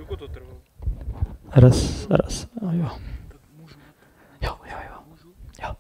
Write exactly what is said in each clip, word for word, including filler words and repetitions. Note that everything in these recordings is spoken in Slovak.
Koľko to trvalo? Raz, raz, jo. Jo, jo, jo. Jo.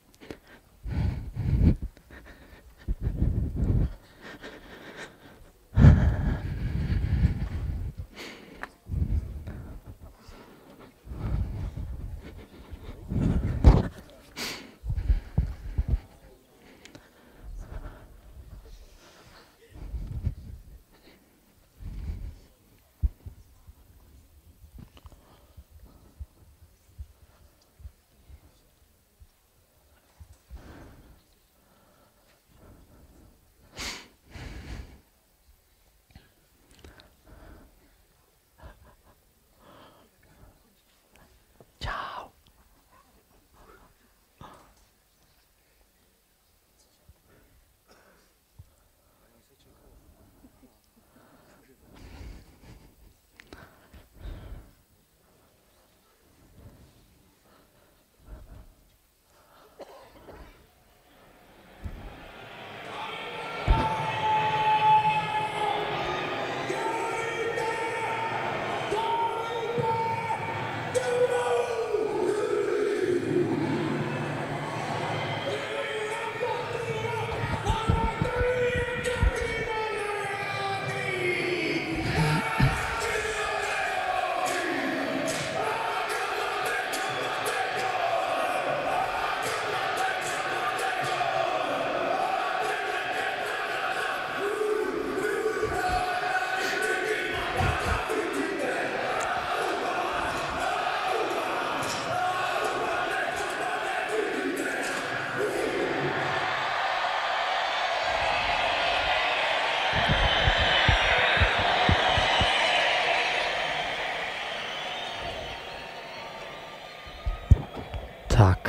Tak,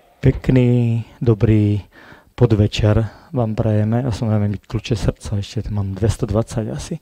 pekný, dobrý podvečer vám prajeme. Ja som neviem, byť kľúče srdca, ešte mám dvestodvadsať asi.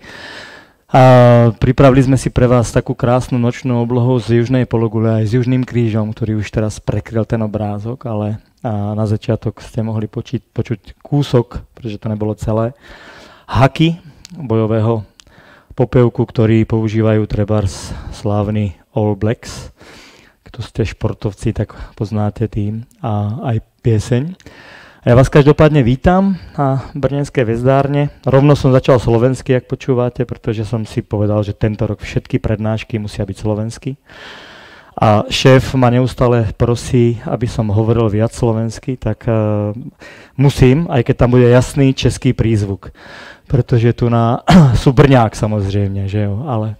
A pripravili sme si pre vás takú krásnu nočnú oblohu z južnej pologule aj s južným krížom, ktorý už teraz prekryl ten obrázok, ale a na začiatok ste mohli počuť, počuť kúsok, pretože to nebolo celé, haky bojového popevku, ktorý používajú trebárs slávny All Blacks. Kto ste športovci, tak poznáte tým a aj pieseň. A ja vás každopádne vítam na Brnenskej väzdárne. Rovno som začal slovensky, ak počúvate, pretože som si povedal, že tento rok všetky prednášky musia byť slovensky. A šéf ma neustále prosí, aby som hovoril viac slovensky, tak uh, musím, aj keď tam bude jasný český prízvuk. Pretože tu na sú Brňák samozrejme, že jo, ale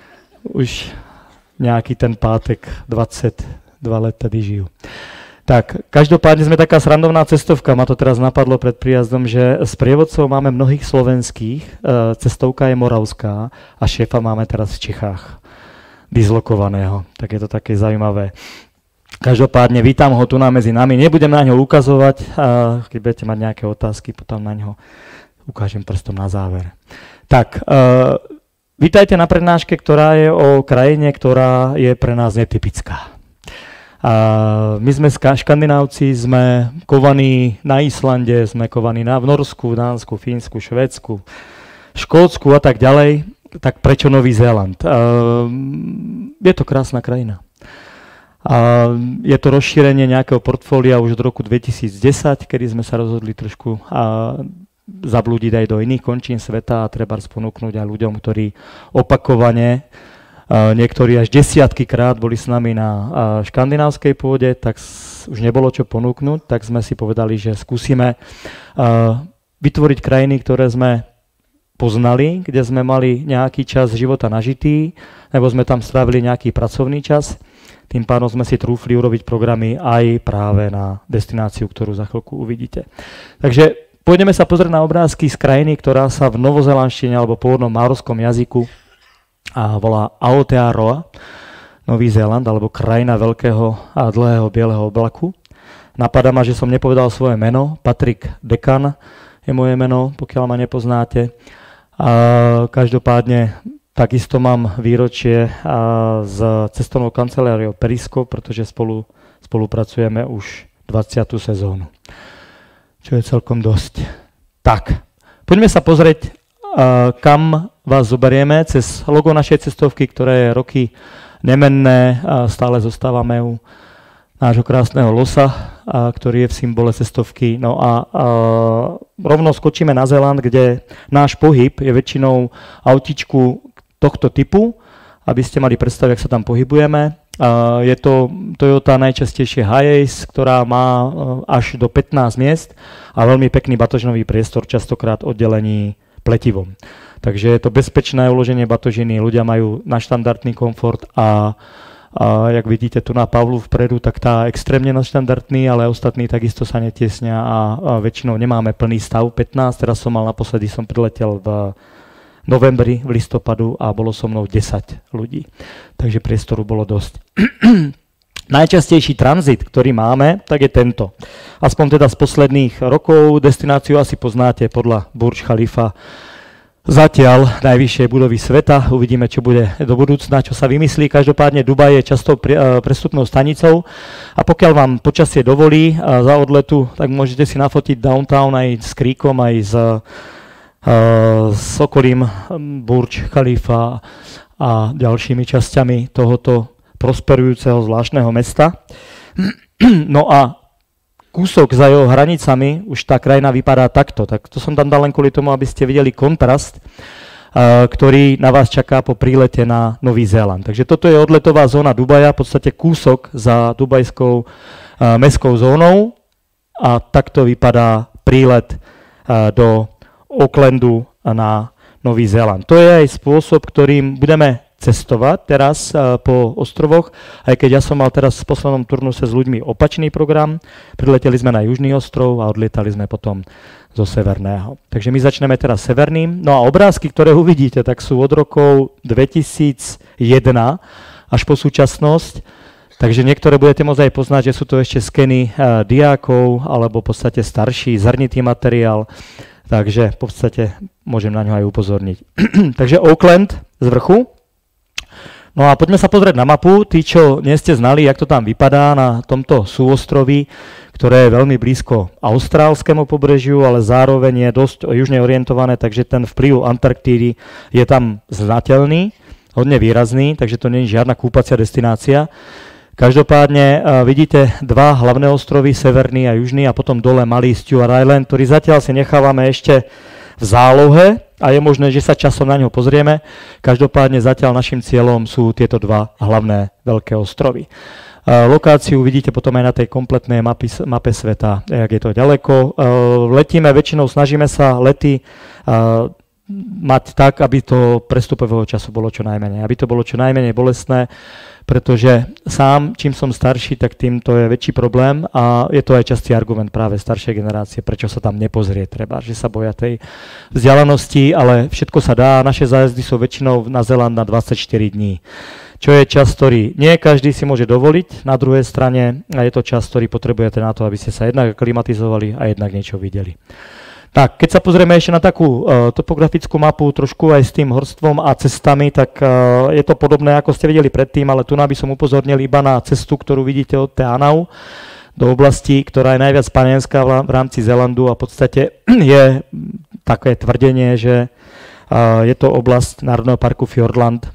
už nejaký ten pátek, dvadsaťdva let tady žijú. Tak, každopádne sme taká srandovná cestovka, ma to teraz napadlo pred príjazdom, že s prievodcov máme mnohých slovenských, cestovka je moravská a šéfa máme teraz v Čechách, dislokovaného, tak je to také zaujímavé. Každopádne vítam ho tu na medzi nami, nebudem na ňo ukazovať, keď budete mať nejaké otázky, potom na ňo ukážem prstom na záver. Tak, uh, vítajte na prednáške, ktorá je o krajine, ktorá je pre nás netypická. A my sme škandinávci, sme kovaní na Islande, sme kovaní na, v Norsku, Dánsku, Fínsku, Švédsku, Škótsku a tak ďalej. Tak prečo Nový Zéland? A je to krásna krajina. A je to rozšírenie nejakého portfólia už od roku dvetisícdesať, kedy sme sa rozhodli trošku a zablúdiť aj do iných končín sveta a treba ponúknuť aj ľuďom, ktorí opakovane, niektorí až desiatky krát boli s nami na škandinávskej pôde, tak už nebolo čo ponúknuť, tak sme si povedali, že skúsime vytvoriť krajiny, ktoré sme poznali, kde sme mali nejaký čas života nažitý, nebo sme tam strávili nejaký pracovný čas. Tým pádom sme si trúfli urobiť programy aj práve na destináciu, ktorú za chvíľku uvidíte. Takže pôjdeme sa pozrieť na obrázky z krajiny, ktorá sa v novozelandštine alebo pôvodnom maorskom jazyku a volá Aotearoa, Nový Zéland, alebo krajina veľkého a dlhého bieleho oblaku. Napadá ma, že som nepovedal svoje meno. Patrik Dekan je moje meno, pokiaľ ma nepoznáte. A každopádne takisto mám výročie s cestovnou kanceláriou Periskop, pretože spolu, spolupracujeme už dvadsiatu sezónu, čo je celkom dosť. Tak, poďme sa pozrieť kam vás zoberieme cez logo našej cestovky, ktoré je roky nemenné, stále zostávame u nášho krásneho losa, a, ktorý je v symbole cestovky. No a, a rovno skočíme na Zéland, kde náš pohyb je väčšinou autičku tohto typu, aby ste mali predstavu, jak sa tam pohybujeme. A je to Toyota najčastejšie Hiace, ktorá má až do pätnásť miest a veľmi pekný batožinový priestor, častokrát oddelený pletivom. Takže je to bezpečné uloženie batožiny, ľudia majú naštandardný komfort a A jak vidíte tu na Pavlu vpredu, tak tá extrémne nadštandardný, ale ostatní takisto sa netiesnia a, a väčšinou nemáme plný stav. pätnásť, teraz som mal naposledy, som priletel v novembri, v listopadu a bolo so mnou desať ľudí. Takže priestoru bolo dosť. Najčastejší tranzit, ktorý máme, tak je tento. Aspoň teda z posledných rokov. Destináciu asi poznáte podľa Burj Khalifa. Zatiaľ najvyššie budovy sveta. Uvidíme, čo bude do budúcna, čo sa vymyslí. Každopádne Dubaj je častou prestupnou stanicou a pokiaľ vám počasie dovolí za odletu, tak môžete si nafotiť downtown aj s kríkom, aj s, s okolím Burj Khalifa a ďalšími časťami tohoto prosperujúceho zvláštneho mesta. No a kúsok za jeho hranicami už tá krajina vypadá takto. Tak to som tam dal len kvôli tomu, aby ste videli kontrast, uh, ktorý na vás čaká po prílete na Nový Zéland. Takže toto je odletová zóna Dubaja, v podstate kúsok za dubajskou uh, mestskou zónou a takto vypadá prílet uh, do Aucklandu na Nový Zéland. To je aj spôsob, ktorým budeme cestovať teraz uh, po ostrovoch, aj keď ja som mal teraz v poslednom turnuse s ľuďmi opačný program. Prileteli sme na južný ostrov a odlietali sme potom zo severného. Takže my začneme teraz severným. No a obrázky, ktoré uvidíte, tak sú od rokov dvetisícjeden až po súčasnosť. Takže niektoré budete môcť aj poznať, že sú to ešte skeny uh, diákov alebo v podstate starší, zrnitý materiál. Takže v podstate môžem na ňo aj upozorniť. Takže Auckland z vrchu. No a poďme sa pozrieť na mapu. Tí, čo nie ste znali, jak to tam vypadá na tomto súostroví, ktoré je veľmi blízko austrálskému pobrežiu, ale zároveň je dosť južne orientované, takže ten vplyv Antarktídy je tam znateľný, hodne výrazný, takže to nie je žiadna kúpacia destinácia. Každopádne uh, vidíte dva hlavné ostrovy, severný a južný, a potom dole malý Stewart Island, ktorý zatiaľ si nechávame ešte v zálohe a je možné, že sa časom na ňo pozrieme. Každopádne zatiaľ našim cieľom sú tieto dva hlavné veľké ostrovy. Uh, lokáciu vidíte potom aj na tej kompletnej mapi, mape sveta, jak je to ďaleko. Uh, letíme, väčšinou snažíme sa lety uh, mať tak, aby to prestupového času bolo čo najmenej. Aby to bolo čo najmenej bolestné, pretože sám, čím som starší, tak tým to je väčší problém a je to aj častý argument práve staršej generácie, prečo sa tam nepozrie treba, že sa boja tej vzdialenosti, ale všetko sa dá. Naše zájazdy sú väčšinou na Zéland na dvadsaťštyri dní, čo je čas, ktorý nie každý si môže dovoliť. Na druhej strane je to čas, ktorý potrebujete na to, aby ste sa jednak klimatizovali a jednak niečo videli. Tak, keď sa pozrieme ešte na takú uh, topografickú mapu, trošku aj s tým horstvom a cestami, tak uh, je to podobné, ako ste videli predtým, ale tu by som upozornil iba na cestu, ktorú vidíte od Teanau do oblasti, ktorá je najviac panenská v, v rámci Zélandu a v podstate je také tvrdenie, že uh, je to oblasť Národného parku Fiordland,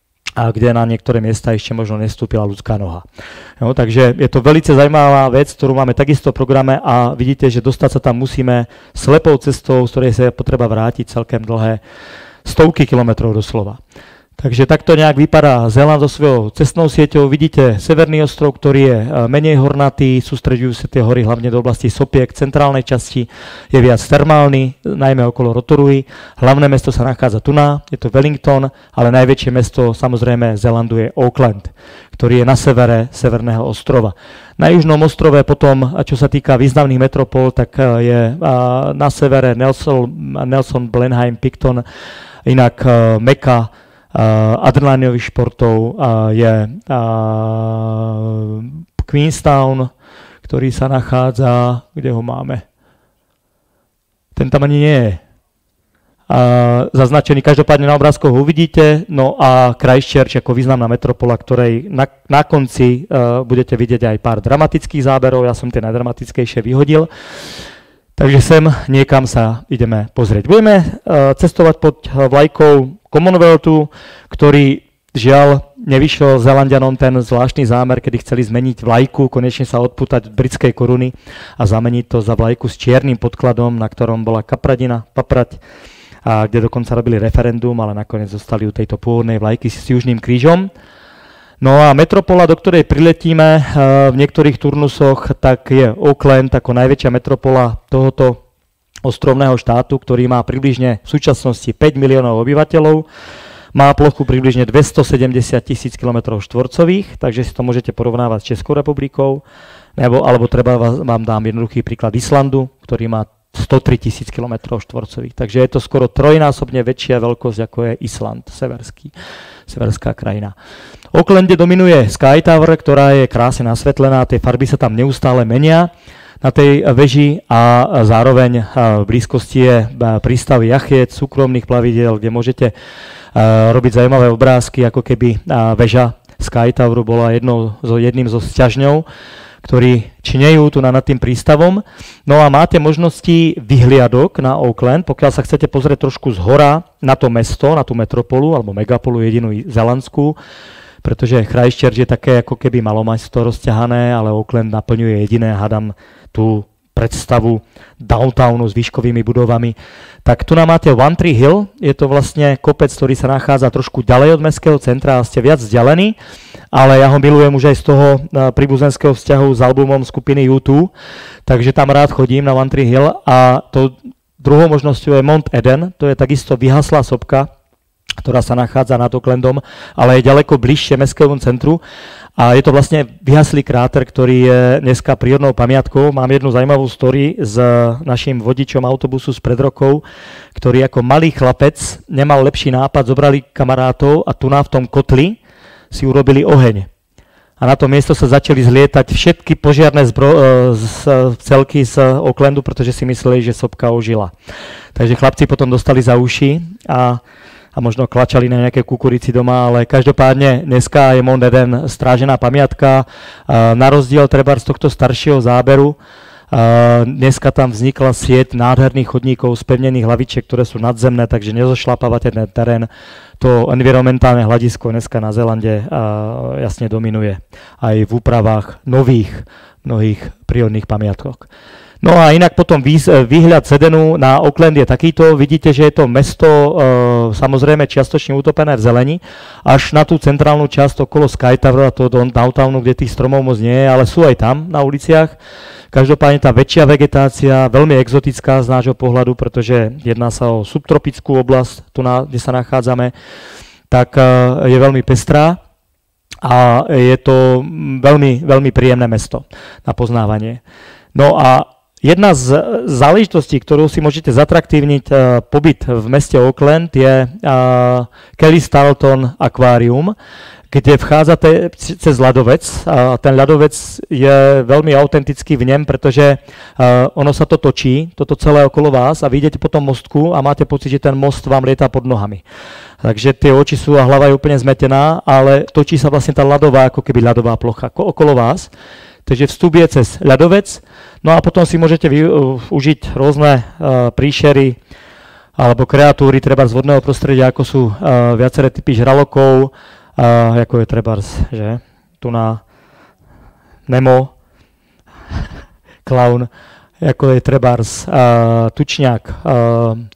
a kde na niektoré miesta ešte možno nestúpila ľudská noha. No, takže je to veľmi zaujímavá vec, ktorú máme takisto v programe a vidíte, že dostať sa tam musíme slepou cestou, z ktorej sa je potreba vrátiť celkem dlhé stovky kilometrov doslova. Takže takto nejak vypadá Zéland so svojou cestnou sieťou. Vidíte severný ostrov, ktorý je menej hornatý, sústreďujú sa tie hory hlavne do oblasti sopiek, centrálnej časti je viac termálny, najmä okolo Rotorui. Hlavné mesto sa nachádza tu na, je to Wellington, ale najväčšie mesto samozrejme Zélandu je Auckland, ktorý je na severe severného ostrova. Na južnom ostrove potom, čo sa týka významných metropol, tak je na severe Nelson, Nelson Blenheim, Picton, inak Mekka, Uh, adrenalinových športov uh, je uh, Queenstown, ktorý sa nachádza, kde ho máme? Ten tam ani nie je uh, zaznačený, každopádne na obrázkoch ho uvidíte, no a Christchurch ako významná metropola, ktorej na, na konci uh, budete vidieť aj pár dramatických záberov, ja som tie najdramatickejšie vyhodil. Takže sem niekam sa ideme pozrieť. Budeme uh, cestovať pod vlajkou Commonwealthu, ktorý žiaľ nevyšiel Zélanďanom ten zvláštny zámer, kedy chceli zmeniť vlajku, konečne sa odpútať od britskej koruny a zameniť to za vlajku s čiernym podkladom, na ktorom bola kapradina, paprať, a kde dokonca robili referendum, ale nakoniec zostali u tejto pôvodnej vlajky s južným krížom. No a metropola, do ktorej priletíme v niektorých turnusoch, tak je Auckland ako najväčšia metropola tohoto ostrovného štátu, ktorý má približne v súčasnosti päť miliónov obyvateľov. Má plochu približne dvestosedemdesiat tisíc kilometrov štvorcových, takže si to môžete porovnávať s Českou republikou, nebo, alebo treba vám dám jednoduchý príklad Islandu, ktorý má stotri tisíc kilometrov štvorcových. Takže je to skoro trojnásobne väčšia veľkosť, ako je Island, severský, severská krajina. V Aucklande dominuje Sky Tower, ktorá je krásne nasvetlená, tie farby sa tam neustále menia na tej veži a zároveň v blízkosti je prístav jachiet, súkromných plavidiel, kde môžete robiť zaujímavé obrázky, ako keby veža Sky Toweru bola jednou, jedným zo sťažňov, ktorí činejú tu nad tým prístavom. No a máte možnosti vyhliadok na Auckland, pokiaľ sa chcete pozrieť trošku zhora na to mesto, na tú metropolu, alebo megapolu jedinú zelandskú, pretože Christchurch je také ako keby malomesto rozťahané, ale Auckland naplňuje jediné, hádam, tú predstavu downtownu s výškovými budovami. Tak tu nám máte One Tree Hill, je to vlastne kopec, ktorý sa nachádza trošku ďalej od mestského centra a ste viac vzdialení, ale ja ho milujem už aj z toho príbuzenského vzťahu s albumom skupiny U dva, takže tam rád chodím na One Tree Hill a to druhou možnosťou je Mount Eden, to je takisto vyhaslá sopka, ktorá sa nachádza nad Aucklandom, ale je ďaleko bližšie mestskému centru. A je to vlastne vyhaslý kráter, ktorý je dneska prírodnou pamiatkou. Mám jednu zaujímavú story s našim vodičom autobusu z pred rokov, ktorý ako malý chlapec nemal lepší nápad, zobrali kamarátov a tu na v tom kotli si urobili oheň. A na to miesto sa začali zlietať všetky požiarne zbro- z, celky z Aucklandu, pretože si mysleli, že sopka ožila. Takže chlapci potom dostali za uši a a možno klačali na nejaké kukurici doma, ale každopádne dneska je Mount Eden strážená pamiatka. Na rozdiel treba z tohto staršieho záberu, dneska tam vznikla sieť nádherných chodníkov, spevnených hlavičiek, ktoré sú nadzemné, takže nezošlapávate ten terén. To environmentálne hľadisko dneska na Zélande jasne dominuje aj v úpravách nových mnohých prírodných pamiatok. No a inak potom výhľad Sedenu na Auckland je takýto. Vidíte, že je to mesto e, samozrejme čiastočne utopené v zeleni, až na tú centrálnu časť okolo Sky Tower a toho downtownu, kde tých stromov moc nie je, ale sú aj tam na uliciach. Každopádne tá väčšia vegetácia, veľmi exotická z nášho pohľadu, pretože jedná sa o subtropickú oblasť, tu na, kde sa nachádzame, tak e, je veľmi pestrá a je to veľmi, veľmi príjemné mesto na poznávanie. No a jedna z záležitostí, ktorú si môžete zatraktívniť uh, pobyt v meste Auckland, je uh, Kelly Starlton Aquarium, kde vchádzate cez ľadovec. A ten ľadovec je veľmi autentický v ňom, pretože uh, ono sa to točí, toto celé okolo vás a vy idete po tom mostku a máte pocit, že ten most vám lietá pod nohami. Takže tie oči sú a hlava je úplne zmetená, ale točí sa vlastne tá ľadová, ako keby ľadová plocha okolo vás. Takže vstup je cez ľadovec, no a potom si môžete vy, uh, užiť rôzne uh, príšery alebo kreatúry treba z vodného prostredia, ako sú uh, viaceré typy žralokov, uh, ako je trebárs, že? Tu na Nemo, klaun, ako je trebárs uh, tučňák. Uh,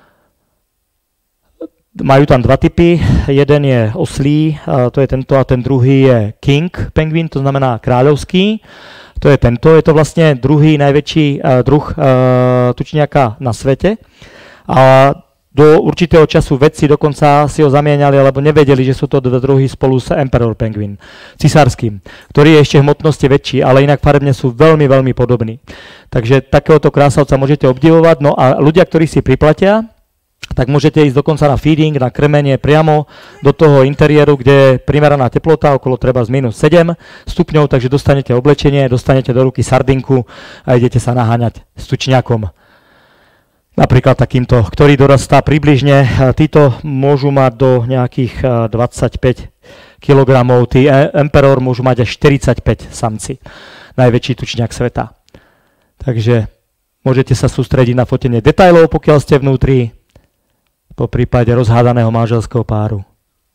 Majú tam dva typy, jeden je oslí, to je tento, a ten druhý je king penguin, to znamená kráľovský. To je tento, je to vlastne druhý najväčší druh tučniaka na svete. A do určitého času vedci dokonca si ho zamieniali, alebo nevedeli, že sú to dva druhy spolu s emperor penguin, cisárským, ktorý je ešte v hmotnosti väčší, ale inak farebne sú veľmi, veľmi podobní. Takže takéhoto krásavca môžete obdivovať, no a ľudia, ktorí si priplatia, tak môžete ísť dokonca na feeding, na krmenie priamo do toho interiéru, kde je primeraná teplota, okolo treba z minus sedem stupňov, takže dostanete oblečenie, dostanete do ruky sardinku a idete sa naháňať s tučňakom. Napríklad takýmto, ktorý dorastá približne, títo môžu mať do nejakých dvadsaťpäť kilogramov, tí emperor môžu mať až štyridsaťpäť samci, najväčší tučňak sveta. Takže Môžete sa sústrediť na fotenie detailov, pokiaľ ste vnútri, po prípade rozhádaného manželského páru.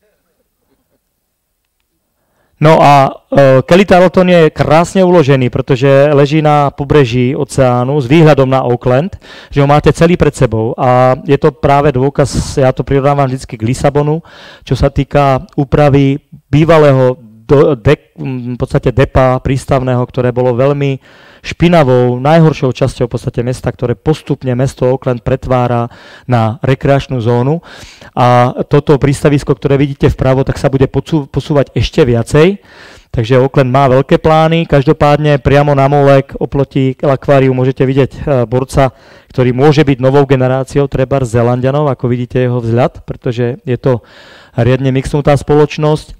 No a e, Kelly Tarleton je krásne uložený, pretože leží na pobreží oceánu s výhľadom na Auckland, že ho máte celý pred sebou a je to práve dôkaz, ja to prirovnávam vždy k Lisabonu, čo sa týka úpravy bývalého do, de, v podstate depa prístavného, ktoré bolo veľmi špinavou, najhoršou časťou v podstate mesta, ktoré postupne mesto Auckland pretvára na rekreačnú zónu. A toto prístavisko, ktoré vidíte vpravo, tak sa bude posúvať ešte viacej. Takže Auckland má veľké plány. Každopádne priamo na mole oproti akváriu môžete vidieť borca, ktorý môže byť novou generáciou treba Zélanďanov, ako vidíte jeho vzhľad, pretože je to riadne mixnutá spoločnosť.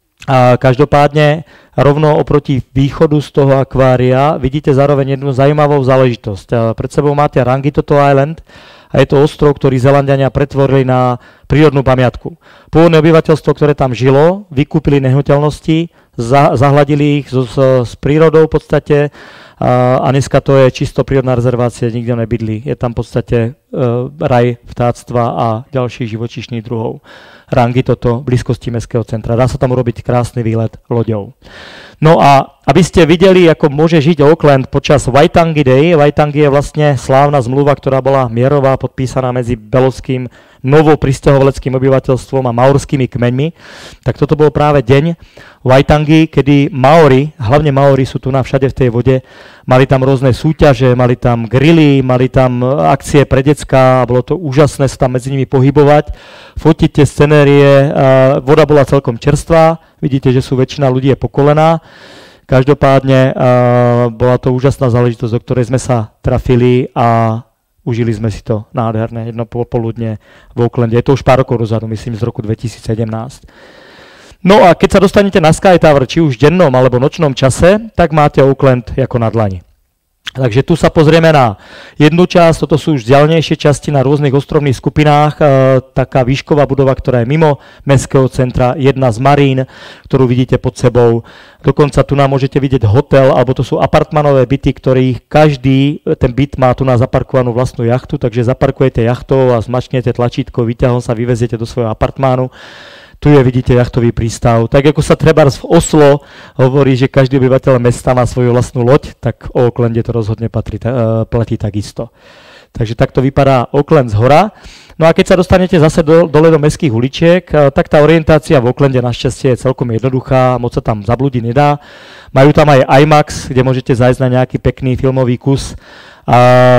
A každopádne rovno oproti východu z toho akvária vidíte zároveň jednu zaujímavú záležitosť. Pred sebou máte Rangitoto Island a je to ostrov, ktorý Zélanďania pretvorili na prírodnú pamiatku. Pôvodné obyvateľstvo, ktoré tam žilo, vykúpili nehnuteľnosti, za, zahladili ich s, s prírodou v podstate a, a dneska to je čisto prírodná rezervácia, nikto nebydlí. Je tam v podstate e, raj vtáctva a ďalších živočíšnych druhov. Rangitoto v blízkosti mestského centra. Dá sa tam urobiť krásny výlet loďou. No a aby ste videli, ako môže žiť Auckland počas Waitangi Day, Waitangi je vlastne slávna zmluva, ktorá bola mierová, podpísaná medzi beloským novopristahovaleckým obyvateľstvom a maorskými kmeňmi, tak toto bol práve deň Waitangi, kedy Maori, hlavne Maori sú tu na všade v tej vode, mali tam rôzne súťaže, mali tam grily, mali tam akcie pre decká, bolo to úžasné sa tam medzi nimi pohybovať, fotiť tie scenérie, voda bola celkom čerstvá, vidíte, že sú väčšina ľudí je pokolená. Každopádne bola to úžasná záležitosť, do ktorej sme sa trafili a užili sme si to nádherné jedno popoludne v Aucklande. Je to už pár rokov dozadu, myslím z roku dvetisícsedemnásť. No a keď sa dostanete na Sky Tower, či už v dennom alebo nočnom čase, tak máte Auckland ako na dlani. Takže tu sa pozrieme na jednu časť, toto sú už vzdialenejšie časti na rôznych ostrovných skupinách, e, taká výšková budova, ktorá je mimo mestského centra, jedna z marín, ktorú vidíte pod sebou. Dokonca tu nám môžete vidieť hotel, alebo to sú apartmanové byty, ktorých každý ten byt má tu na zaparkovanú vlastnú jachtu, takže zaparkujete jachtou a zmačknete tlačítko, výťahom sa vyveziete do svojho apartmánu. Tu je, vidíte, jachtový prístav. Tak ako sa trebárs v Oslo hovorí, že každý obyvateľ mesta má svoju vlastnú loď, tak o Aucklande to rozhodne patrí, uh, platí takisto. Takže takto vypadá Auckland z hora. No a keď sa dostanete zase do, dole do mestských uličiek, uh, tak tá orientácia v Aucklande našťastie je celkom jednoduchá, moc sa tam zablúdiť nedá. Majú tam aj IMAX, kde môžete zájsť na nejaký pekný filmový kus, a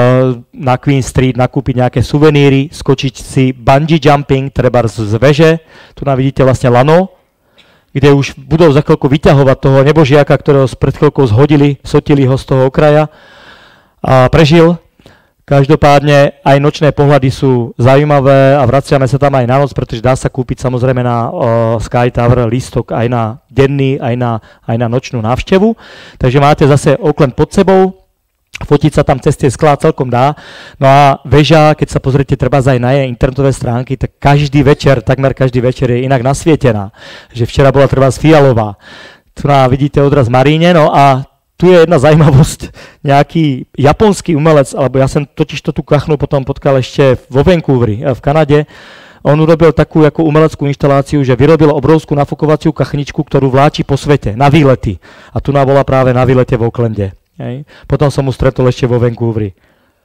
na Queen Street nakúpiť nejaké suveníry, skočiť si bungee jumping, treba z veže. Tu nám vidíte vlastne lano, kde už budú za chvíľku vyťahovať toho nebožiaka, ktorého pred chvíľkou zhodili, sotili ho z toho okraja a prežil. Každopádne aj nočné pohľady sú zaujímavé a vraciame sa tam aj na noc, pretože dá sa kúpiť samozrejme na uh, Sky Tower lístok aj na denný, aj na, aj na nočnú návštevu. Takže máte zase Auckland pod sebou. Fotiť sa tam cez tie sklá celkom dá. No a väža, keď sa pozriete treba aj na jej internetové stránky, tak každý večer, takmer každý večer je inak nasvietená. Že včera bola treba fialová. Tu na vidíte odraz Maríne, no a tu je jedna zaujímavosť. Nejaký japonský umelec, alebo ja som totiž to tú kachnu potom potkal ešte vo Vancouveri, v Kanade. On urobil takú ako umeleckú inštaláciu, že vyrobil obrovskú nafukovaciu kachničku, ktorú vláči po svete, na výlety. A tu bola práve na výlete v Aucklande. Hej. Potom som mu stretol ešte vo Vancouveri.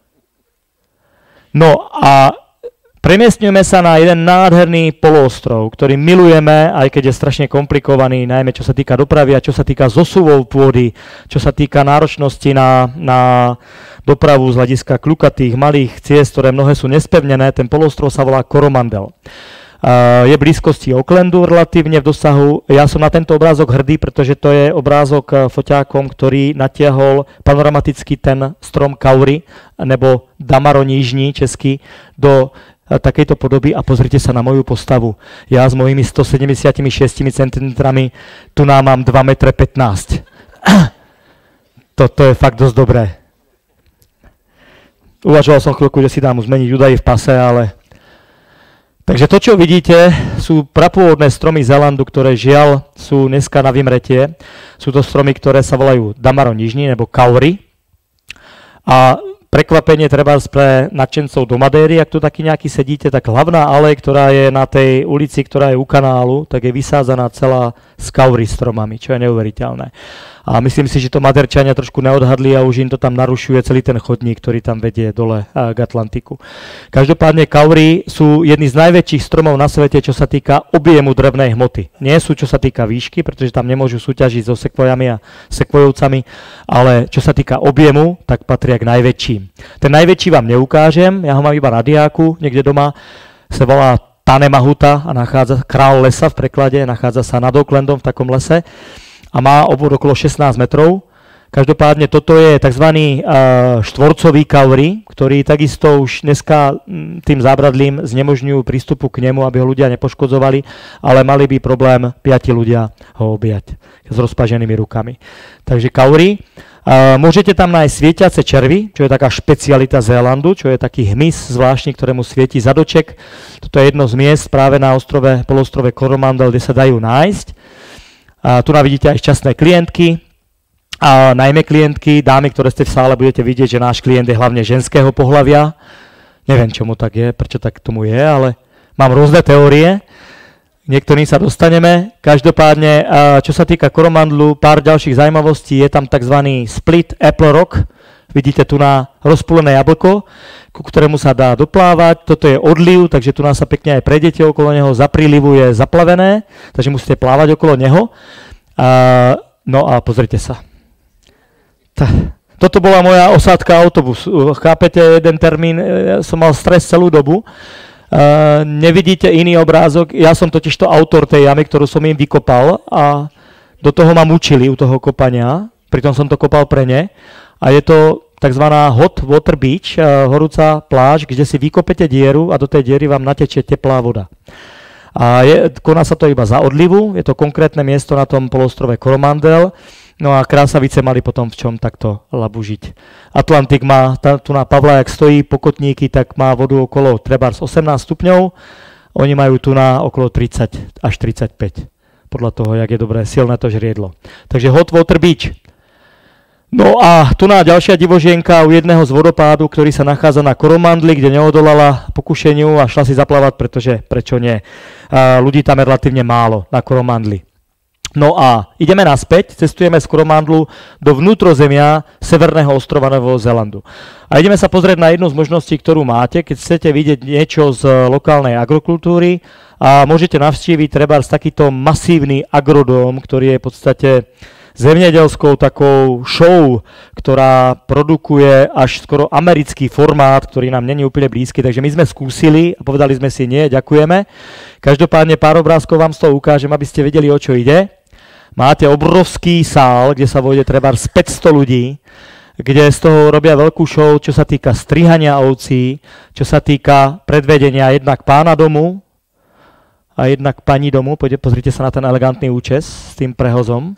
No a premiestňujeme sa na jeden nádherný poloostrov, ktorý milujeme, aj keď je strašne komplikovaný, najmä čo sa týka dopravy a čo sa týka zosuvov pôdy, čo sa týka náročnosti na, na dopravu z hľadiska kľukatých, malých ciest, ktoré mnohé sú nespevnené. Ten poloostrov sa volá Coromandel. Uh, je v blízkosti Aucklandu relatívne v dosahu. Ja som na tento obrázok hrdý, pretože to je obrázok foťákom, ktorý natiahol panoramaticky ten strom Kauri, nebo Damaro nížní česky, do uh, takejto podoby a pozrite sa na moju postavu. Ja s mojimi stosedemdesiatšesť centimetrami tu nám mám dva metre pätnásť. Toto je fakt dosť dobré. Uvažoval som chvíľku, že si dám zmeniť údaje v pase, ale takže to, čo vidíte, sú prapôvodné stromy Zélandu, ktoré žiaľ sú dneska na vymretie. Sú to stromy, ktoré sa volajú Damaro nížní nebo Kauri. A prekvapenie treba pre nadšencov do Madéry, ak tu taký nejaký sedíte, tak hlavná alej, ktorá je na tej ulici, ktorá je u kanálu, tak je vysádzaná celá s kaury stromami, čo je neuveriteľné. A myslím si, že to Maderčania trošku neodhadli a už im to tam narušuje celý ten chodník, ktorý tam vedie dole k Atlantiku. Každopádne kaury sú jedny z najväčších stromov na svete, čo sa týka objemu drevnej hmoty. Nie sú, čo sa týka výšky, pretože tam nemôžu súťažiť so sekvojami a sekvojovcami, ale čo sa týka objemu, tak patria k najväčším. Ten najväčší vám neukážem, ja ho mám iba na diáku, niekde doma, sa volá Tanemahuta a nachádza král lesa v preklade, nachádza sa nad Oaklandom v takom lese a má obvod okolo šestnásť metrov. Každopádne toto je tzv. Štvorcový kaury, ktorý takisto už dneska tým zábradlím znemožňujú prístupu k nemu, aby ho ľudia nepoškodzovali, ale mali by problém piati ľudia ho objať s rozpaženými rukami. Takže kaury. Môžete tam nájsť svietiace červy, čo je taká špecialita Zélandu, čo je taký hmyz zvláštny, ktorému svieti zadoček. Toto je jedno z miest práve na ostrove, polostrove Coromandel, kde sa dajú nájsť. A tu navidíte aj šťastné klientky, a najmä klientky, dámy, ktoré ste v sále, budete vidieť, že náš klient je hlavne ženského pohlavia. Neviem, čomu tak je, prečo tak tomu je, ale mám rôzne teórie. Niektorým sa dostaneme. Každopádne, čo sa týka Coromandelu, pár ďalších zaujímavostí, je tam tzv. Split Apple Rock. Vidíte tu na rozpúlené jablko, ku ktorému sa dá doplávať. Toto je odliv, takže tu nás sa pekne aj prejdete okolo neho. Za prílivu je zaplavené, takže musíte plávať okolo neho. A, no a pozrite sa. Tá, toto bola moja osádka autobusu. Chápete, jeden termín, ja som mal stres celú dobu. Uh, nevidíte iný obrázok. Ja som totiž to autor tej jamy, ktorú som im vykopal a do toho ma mučili u toho kopania. Pritom som to kopal pre ne. A je to tzv. Hot water beach, uh, horúca pláž, kde si vykopete dieru a do tej diery vám natečie teplá voda. A je, koná sa to iba za odlivu. Je to konkrétne miesto na tom polostrove Coromandel. No a krásavice mali potom v čom takto labužiť. Atlantik má, tá, tu na Pavla, jak stojí pokotníky, tak má vodu okolo trebárs osemnásť stupňov. Oni majú tu na okolo tridsať až tridsaťpäť. Podľa toho, jak je dobré, silné to žriedlo. Takže Hot Water Beach. No a tu na ďalšia divožienka u jedného z vodopádu, ktorý sa nachádza na Coromandeli, kde neodolala pokušeniu a šla si zaplávať, pretože prečo nie. A ľudí tam je relatívne málo na Coromandeli. No a ideme naspäť, cestujeme z Coromandelu do vnútrozemia severného ostrova Nového Zélandu. A ideme sa pozrieť na jednu z možností, ktorú máte, keď chcete vidieť niečo z lokálnej agrokultúry a môžete navštíviť trebárs takýto masívny agrodóm, ktorý je v podstate zemědělskou takou show, ktorá produkuje až skoro americký formát, ktorý nám není úplne blízky, takže my sme skúsili a povedali sme si nie, ďakujeme. Každopádne pár obrázkov vám z toho ukážem, aby ste vedeli, o čo ide. Máte obrovský sál, kde sa vojde trebárs päťsto ľudí, kde z toho robia veľkú show, čo sa týka strihania ovcí, čo sa týka predvedenia jednak pána domu a jednak pani domu. Pozrite sa na ten elegantný účes s tým prehozom.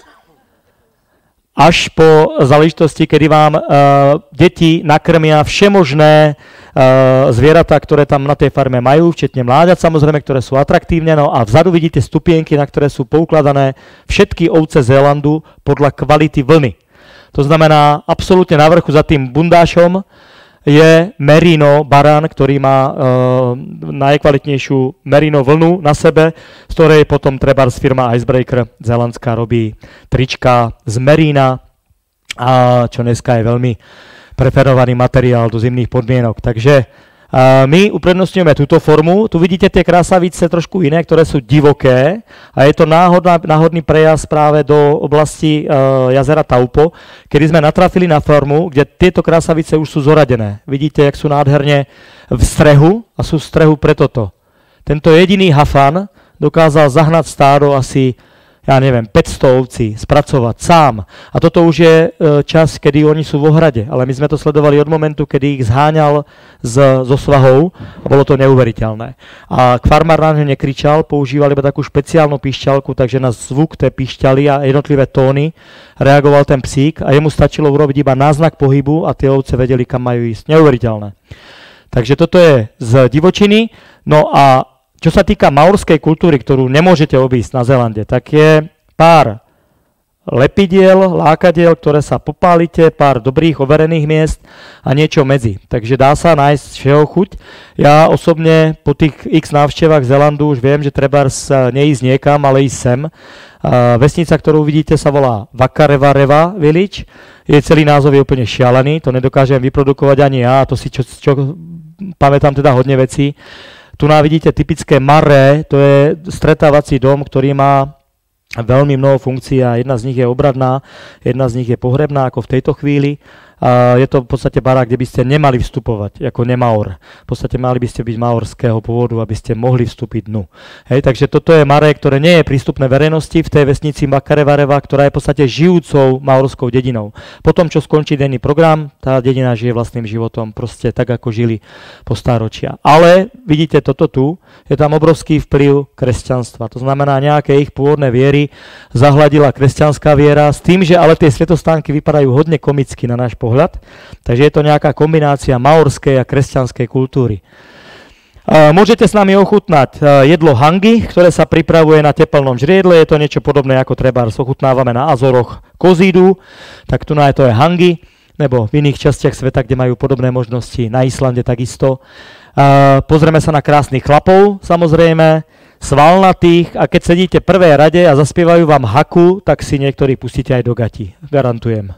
Až po záležitosti, kedy vám uh, deti nakrmia všemožné uh, zvieratá, ktoré tam na tej farme majú, včetne mláďat samozrejme, ktoré sú atraktívne. No a vzadu vidíte stupienky, na ktoré sú poukladané všetky ovce Zélandu podľa kvality vlny. To znamená, absolútne na vrchu za tým bundášom je merino barán, ktorý má uh, najkvalitnejšiu merino vlnu na sebe, z ktorej potom trebárs firma Icebreaker zélandská robí trička z merína, a čo dneska je veľmi preferovaný materiál do zimných podmienok. Takže uh, my uprednostňujeme túto formu. Tu vidíte tie krásavice trošku iné, ktoré sú divoké a je to náhodná, náhodný prejazd práve do oblasti uh, jazera Taupo, kedy sme natrafili na farmu, kde tieto krásavice už sú zoradené. Vidíte, jak sú nádherne v strehu a sú v strehu pre toto. Tento jediný hafan dokázal zahnať stádo asi, ja neviem, päťsto ovcí, spracovať sám. A toto už je e, čas, kedy oni sú v ohrade, ale my sme to sledovali od momentu, kedy ich zháňal z, zo svahov a bolo to neuveriteľné. A farmár na ňo nekričal, používal iba takú špeciálnu píšťalku, takže na zvuk tej píšťaly a jednotlivé tóny reagoval ten psík a jemu stačilo urobiť iba náznak pohybu a tie ovce vedeli, kam majú ísť. Neuveriteľné. Takže toto je z divočiny. No a čo sa týka maorskej kultúry, ktorú nemôžete obísť na Zélande, tak je pár lepidiel, lákadiel, ktoré sa popálite, pár dobrých overených miest a niečo medzi. Takže dá sa nájsť všeho chuť. Ja osobne po tých x návštevách Zélandu už viem, že trebárs neísť niekam, ale ísť sem. Vesnica, ktorú vidíte, sa volá Wakarewareva Village. Jej celý názov je úplne šialený, to nedokážem vyprodukovať ani ja, a to si čo, čo pamätám teda hodne vecí. Tu nám vidíte typické maré, to je stretávací dom, ktorý má veľmi mnoho funkcií a jedna z nich je obradná, jedna z nich je pohrebná, ako v tejto chvíli. A je to v podstate barák, kde by ste nemali vstupovať ako nemaor. V podstate mali by ste byť maorského pôvodu, aby ste mohli vstúpiť dnu. Hej, takže toto je maré, ktoré nie je prístupné verejnosti v tej vesnici Wakarewareva, ktorá je v podstate žijúcou maorskou dedinou. Potom, čo skončí denný program, tá dedina žije vlastným životom, proste tak, ako žili po stáročia. Ale vidíte toto tu, je tam obrovský vplyv kresťanstva. To znamená, nejaké ich pôvodné viery zahladila kresťanská viera s tým, že ale tie svetostánky vypadajú hodne komicky na náš pohľad. Takže je to nejaká kombinácia maorskej a kresťanskej kultúry. Môžete s nami ochutnať jedlo hangi, ktoré sa pripravuje na teplnom žriedle. Je to niečo podobné, ako trebárs ochutnávame na Azoroch kozídu. Tak tu na to je hangi, nebo v iných častiach sveta, kde majú podobné možnosti, na Islande takisto. Pozrieme sa na krásnych chlapov, samozrejme, svalnatých, a keď sedíte v prvej rade a zaspievajú vám haku, tak si niektorí pustíte aj do gati. Garantujem.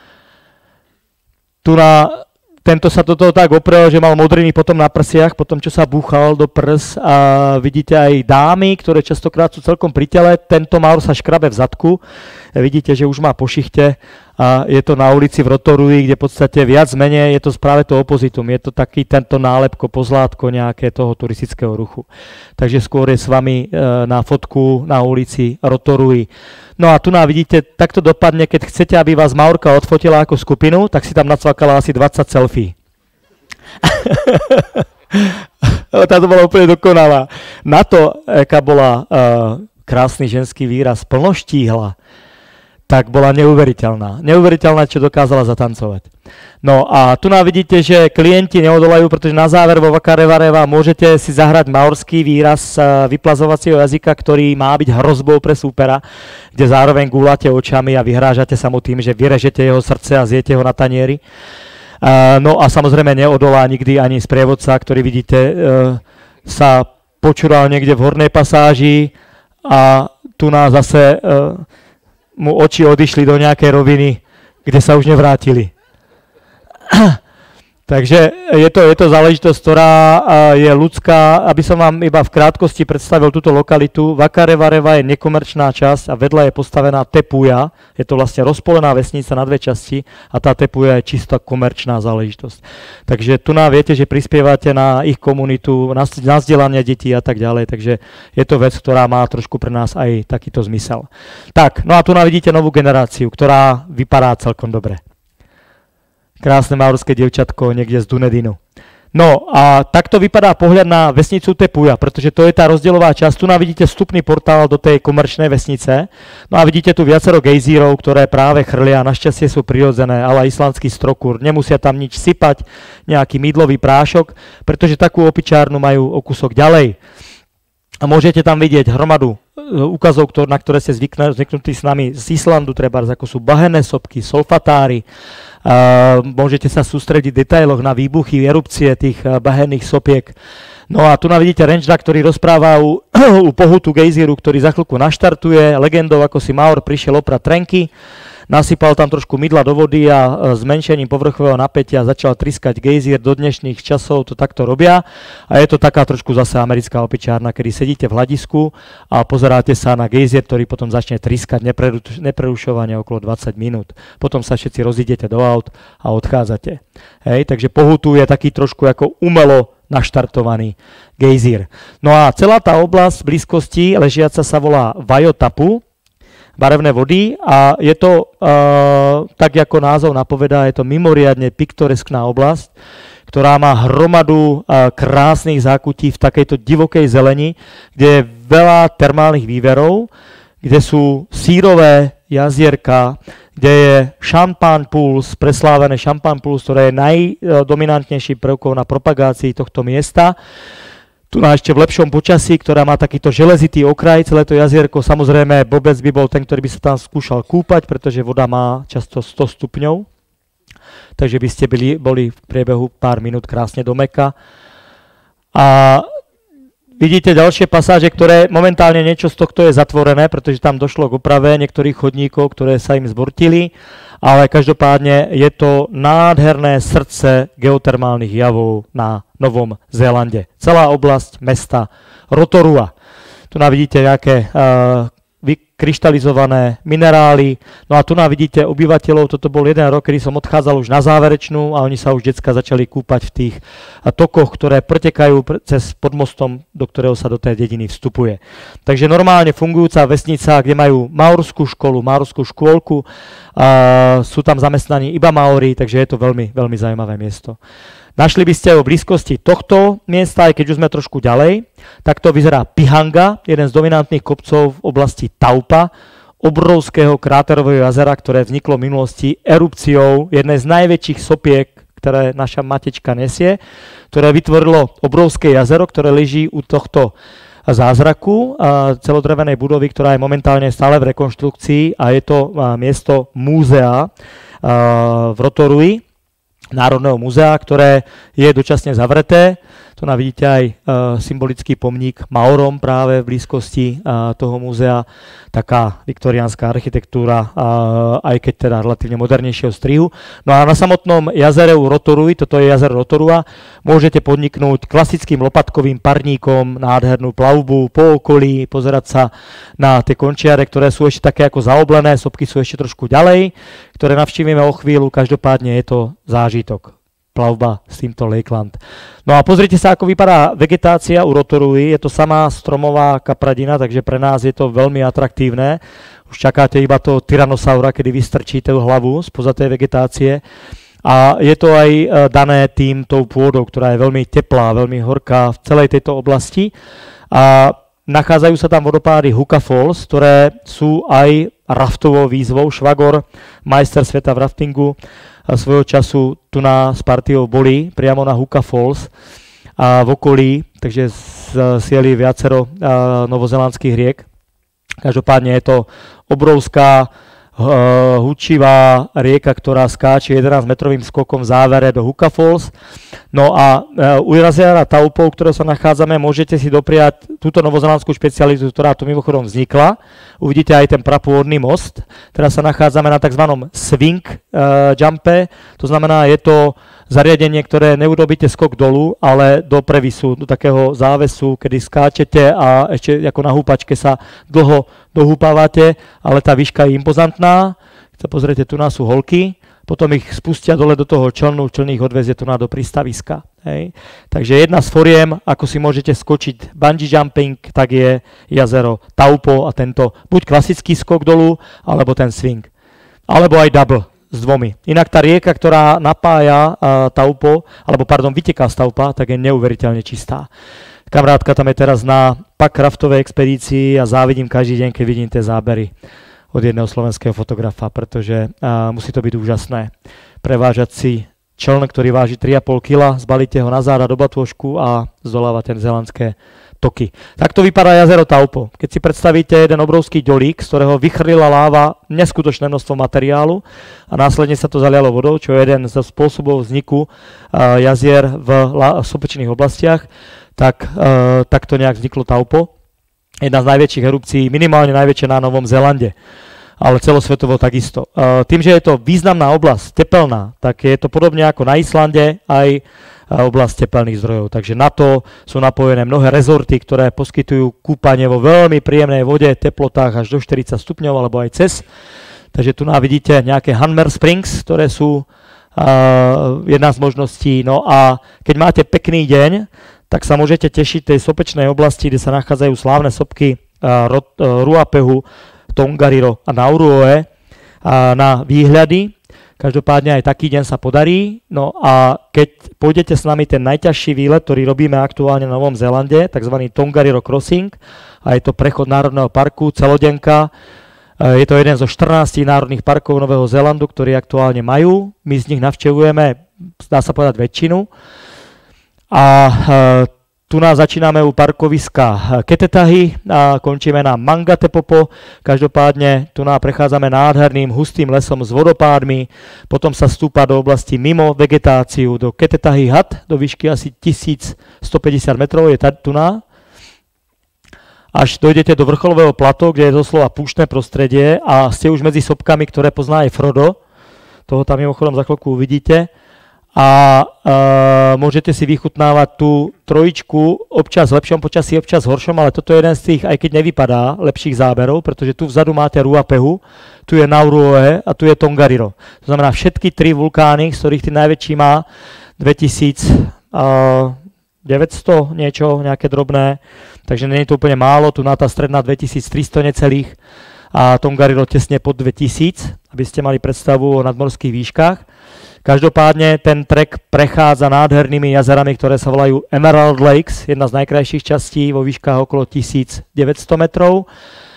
Tu na, tento sa do toho tak oprel, že mal modriny potom na prsiach, potom čo sa búchal do prs, a vidíte aj dámy, ktoré častokrát sú celkom pri tele. Tento maor sa škrabe v zadku. Vidíte, že už má po šichte a je to na ulici v Rotorui, kde v podstate viac menej je to práve to opozitum. Je to taký tento nálepko, pozlátko nejaké toho turistického ruchu. Takže skôr je s vami e, na fotku na ulici Rotorui. No a tu nám vidíte, takto dopadne, keď chcete, aby vás Maorka odfotila ako skupinu, tak si tam nacvakala asi dvadsať selfie. Táto bola úplne dokonalá. Na to, aká bola uh, krásny ženský výraz, plnoštíhla, tak bola neuveriteľná. Neuveriteľná, čo dokázala zatancovať. No a tu nám vidíte, že klienti neodolajú, pretože na záver vo Wakarewareva môžete si zahrať maorský výraz vyplazovacieho jazyka, ktorý má byť hrozbou pre súpera, kde zároveň gúľate očami a vyhrážate sa mu tým, že vyrežete jeho srdce a zjete ho na tanieri. Uh, no a samozrejme neodolá nikdy ani sprievodca, ktorý vidíte, uh, sa počúral niekde v hornej pasáži a tu nás zase uh, mu oči odišli do nejakej roviny, kde sa už nevrátili. Takže je to, je to záležitosť, ktorá je ľudská. Aby som vám iba v krátkosti predstavil túto lokalitu. Wakarewareva je nekomerčná časť a vedľa je postavená Tepuja. Je to vlastne rozpolená vesnica na dve časti a tá Tepuja je čisto komerčná záležitosť. Takže tu nám viete, že prispievate na ich komunitu, na, na vzdelanie detí a tak ďalej. Takže je to vec, ktorá má trošku pre nás aj takýto zmysel. Tak, no a tu nám vidíte novú generáciu, ktorá vypadá celkom dobre. Krásne maorské dievčatko niekde z Dunedinu. No a takto vypadá pohľad na vesnicu Tepuja, pretože to je tá rozdielová časť. Tu nám vidíte vstupný portál do tej komerčnej vesnice. No a vidíte tu viacero gejzírov, ktoré práve chrlia. Našťastie sú prirodzené, ale islandský strokúr. Nemusia tam nič sypať, nejaký mydlový prášok, pretože takú opičárnu majú o kúsok ďalej. A môžete tam vidieť hromadu ukazov, na ktoré ste zvyknutí s nami z Islandu, trebárs, ako sú bahenné sopky, solfatári. Uh, môžete sa sústrediť v detailoch na výbuchy, erupcie tých uh, bahenných sopiek. No a tu navidíte Rangera, ktorý rozpráva u, u pohutu gejzíru, ktorý za chvíľku naštartuje legendou, ako si Maor prišiel oprať trenky, nasypal tam trošku mydla do vody a zmenšením povrchového napätia začal triskať gejzír. Do dnešných časov to takto robia a je to taká trošku zase americká opičárna, kedy sedíte v hľadisku a pozeráte sa na gejzír, ktorý potom začne triskať neprerušovane okolo dvadsať minút. Potom sa všetci rozídete do aut a odchádzate. Hej, takže pohutu je taký trošku ako umelo naštartovaný gejzír. No a celá tá oblasť v blízkosti ležiaca sa volá Vajotapu, barevné vody, a je to, uh, tak ako názov napovedá, je to mimoriadne piktoreskná oblasť, ktorá má hromadu uh, krásnych zákutí v takejto divokej zeleni, kde je veľa termálnych výverov, kde sú sírové jazierka, kde je Champagne Pools, preslávené Champagne Pools, ktoré je najdominantnejší prvkou na propagácii tohto miesta. Tu na ešte v lepšom počasí, ktorá má takýto železitý okraj, celé to jazierko. Samozrejme, Bobec by bol ten, ktorý by sa tam skúšal kúpať, pretože voda má často sto stupňov. Takže by ste byli, boli v priebehu pár minút krásne do meka. A vidíte ďalšie pasáže, ktoré momentálne niečo z tohto je zatvorené, pretože tam došlo k oprave niektorých chodníkov, ktoré sa im zbortili. Ale každopádne je to nádherné srdce geotermálnych javov na Novom Zélande. Celá oblasť mesta Rotorua. Tu vidíte nejaké uh, vykryštalizované minerály. No a tu vidíte obyvateľov, toto bol jeden rok, kedy som odchádzal už na záverečnú a oni sa už decka začali kúpať v tých tokoch, ktoré pretekajú cez pod mostom, do ktorého sa do tej dediny vstupuje. Takže normálne fungujúca vesnica, kde majú maorskú školu, maorskú škôlku, a sú tam zamestnaní iba Maori, takže je to veľmi, veľmi zaujímavé miesto. Našli by ste ho v blízkosti tohto miesta, aj keď už sme trošku ďalej. Takto vyzerá Pihanga, jeden z dominantných kopcov v oblasti Taupa, obrovského kráterového jazera, ktoré vzniklo v minulosti erupciou jednej z najväčších sopiek, ktoré naša matečka nesie, ktoré vytvorilo obrovské jazero, ktoré leží u tohto zázraku celodrevenej budovy, ktorá je momentálne stále v rekonštrukcii a je to miesto múzea v Rotorui, Národného múzea, ktoré je dočasne zavreté. Tu vidíte aj e, symbolický pomník Maorom práve v blízkosti e, toho múzea. Taká viktoriánska architektúra, e, aj keď teda relatívne modernejšieho strihu. No a na samotnom jazere u Rotorui, toto je jazero Rotorua, môžete podniknúť klasickým lopatkovým parníkom nádhernú plavbu po okolí, pozerať sa na tie končiare, ktoré sú ešte také ako zaoblené, sopky sú ešte trošku ďalej, ktoré navštívime o chvíľu. Každopádne je to zážitok. Plavba s týmto Lakeland. No a pozrite sa, ako vypadá vegetácia u Rotorui. Je to samá stromová kapradina, takže pre nás je to veľmi atraktívne. Už čakáte iba toho tyrannosaura, kedy vystrčíte hlavu spoza tej vegetácie. A je to aj dané tým tou pôdou, ktorá je veľmi teplá, veľmi horká v celej tejto oblasti. A nachádzajú sa tam vodopády Huka Falls, ktoré sú aj raftovou výzvou. Švagor, majster sveta v raftingu, a svojho času tu na s partiou boli priamo na Huka Falls a v okolí, takže sieli viacero novozelandských riek. Každopádne je to obrovská uh, hučivá rieka, ktorá skáče jedenásťmetrovým skokom v závere do Huka Falls. No a uh, u jazera Taupo, ktoré sa nachádzame, môžete si dopriať túto novozelandskú špecialitu, ktorá tu mimochodom vznikla. Uvidíte aj ten prapôvodný most. Teraz sa nachádzame na tzv. Swing uh, jumpe, to znamená, je to zariadenie, ktoré neurobíte skok dolu, ale do previsu, do takého závesu, kedy skáčete a ešte ako na húpačke sa dlho dohúpávate, ale tá výška je impozantná. Keď sa pozriete, tu nás sú holky, potom ich spustia dole do toho člnu, čln ich odvezie tu na do prístaviska. Hej. Takže jedna z foriem, ako si môžete skočiť bungee jumping, tak je jazero Taupo a tento buď klasický skok dolu, alebo ten swing. Alebo aj double s dvomi. Inak tá rieka, ktorá napája uh, Taupo, alebo pardon, vyteká z Taupa, tak je neuveriteľne čistá. Kamarátka tam je teraz na pak raftovej expedícii a závidím každý deň, keď vidím tie zábery od jedného slovenského fotografa, pretože uh, musí to byť úžasné. Prevážať si čln, ktorý váži tri a pol kila, zbalíte ho na záda do batôžku a zdolávate zélandské toky. Takto vypadá jazero Taupo. Keď si predstavíte jeden obrovský dolík, z ktorého vychrlila láva neskutočné množstvo materiálu a následne sa to zalialo vodou, čo je jeden zo spôsobov vzniku uh, jazier v sopečných oblastiach, tak uh, takto nejak vzniklo Taupo. Jedna z najväčších erupcií, minimálne najväčšia na Novom Zélande, ale celosvetovo takisto. Uh, tým, že je to významná oblasť, tepelná, tak je to podobne ako na Islande, aj oblasť tepelných zdrojov. Takže na to sú napojené mnohé rezorty, ktoré poskytujú kúpanie vo veľmi príjemnej vode, teplotách až do štyridsať stupňov alebo aj cez. Takže tu vidíte nejaké Hanmer Springs, ktoré sú uh, jedna z možností. No a keď máte pekný deň, tak sa môžete tešiť tej sopečnej oblasti, kde sa nachádzajú slávne sopky uh, uh, Ruapehu, Tongariro a Nauruoe uh, na výhľady. Každopádne aj taký deň sa podarí. No a keď pôjdete s nami ten najťažší výlet, ktorý robíme aktuálne na Novom Zélande, tzv. Tongariro Crossing, a je to prechod národného parku, celodenka. Je to jeden zo štrnástich národných parkov Nového Zélandu, ktorí aktuálne majú. My z nich navštevujeme, dá sa povedať, väčšinu. A Tu nás začínáme u parkoviska Ketetahy a končíme na Mangatepopo. Každopádne tu nás prechádzame nádherným hustým lesom s vodopádmi, potom sa stúpa do oblasti mimo vegetáciu, do Ketetahy Hat, do výšky asi tisícstopäťdesiat metrov je tu na. Až dojdete do vrcholového plato, kde je doslova púštne prostredie a ste už medzi sopkami, ktoré pozná aj Frodo. Toho tam mimochodom za chvíľku uvidíte. A uh, môžete si vychutnávať tú trojičku, občas v lepšom počasí, občas v horšom, ale toto je jeden z tých, aj keď nevypadá, lepších záberov, pretože tu vzadu máte Ruapehu, tu je Nauruoe a tu je Tongariro. To znamená všetky tri vulkány, z ktorých tým najväčší má dvetisícdeväťsto niečo, nejaké drobné, takže nie je to úplne málo, tu na tá stredná dvetisíctristo necelých a Tongariro tesne pod dvetisíc, aby ste mali predstavu o nadmorských výškach. Každopádne ten trek prechádza nádhernými jazerami, ktoré sa volajú Emerald Lakes, jedna z najkrajších častí vo výškach okolo tisícdeväťsto metrov,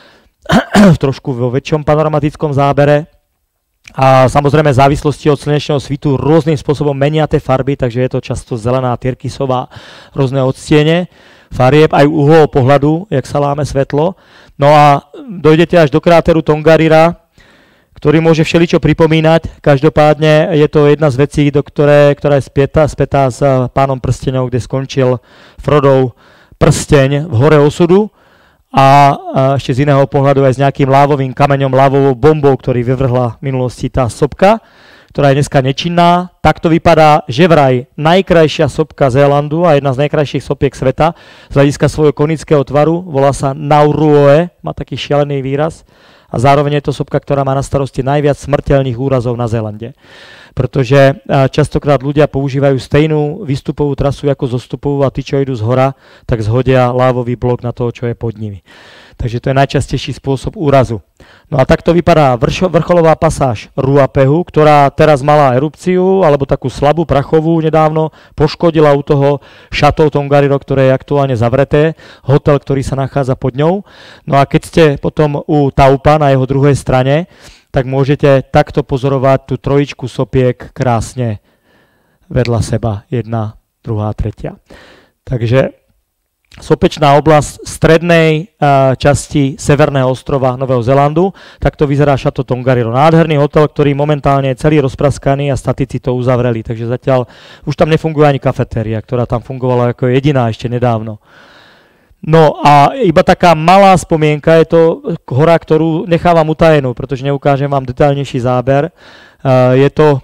trošku vo väčšom panoramatickom zábere. A samozrejme v závislosti od slnečného svitu rôznym spôsobom menia tie farby, takže je to často zelená, tyrkysová, rôzne odstiene farieb, aj uhol pohľadu, jak sa láme svetlo. No a dojdete až do kráteru Tongarira, ktorý môže všeličo pripomínať. Každopádne je to jedna z vecí, do ktoré, ktorá je spätá, spätá s Pánom prsteňov, kde skončil Frodov prsteň v hore osudu a, a ešte z iného pohľadu aj s nejakým lávovým kameňom, lávovou bombou, ktorý vyvrhla v minulosti tá sopka, ktorá je dneska nečinná. Takto vypadá že vraj najkrajšia sopka Zélandu a jedna z najkrajších sopiek sveta z hľadiska svojho konického tvaru. Volá sa Nauruoe, má taký šialený výraz. A zároveň je to sopka, ktorá má na starosti najviac smrteľných úrazov na Zélande. Pretože častokrát ľudia používajú stejnú výstupovú trasu ako zostupovú a tí, čo idú z hora, tak zhodia lávový blok na toho, čo je pod nimi. Takže to je najčastejší spôsob úrazu. No a takto vypadá vršo, vrcholová pasáž Ruapehu, ktorá teraz mala erupciu, alebo takú slabú prachovú nedávno, poškodila u toho Chateau Tongariro, ktoré je aktuálne zavreté, hotel, ktorý sa nachádza pod ňou. No a keď ste potom u Taupa na jeho druhej strane, tak môžete takto pozorovať tú trojičku sopiek krásne vedľa seba, jedna, druhá, tretia. Takže sopečná oblasť strednej uh, časti severného ostrova Nového Zélandu. Takto vyzerá Chateau Tongariro. Nádherný hotel, ktorý momentálne je celý rozpraskaný a statici to uzavreli. Takže zatiaľ už tam nefunguje ani kafetéria, ktorá tam fungovala ako jediná ešte nedávno. No a iba taká malá spomienka, je to hora, ktorú nechávam utajenú, pretože neukážem vám detailnejší záber. Uh, je to uh,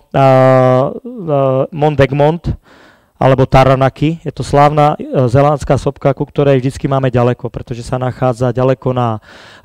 uh, Mont Egmont, alebo Taranaki. Je to slávna zélandská sopka, ku ktorej vždycky máme ďaleko, pretože sa nachádza ďaleko na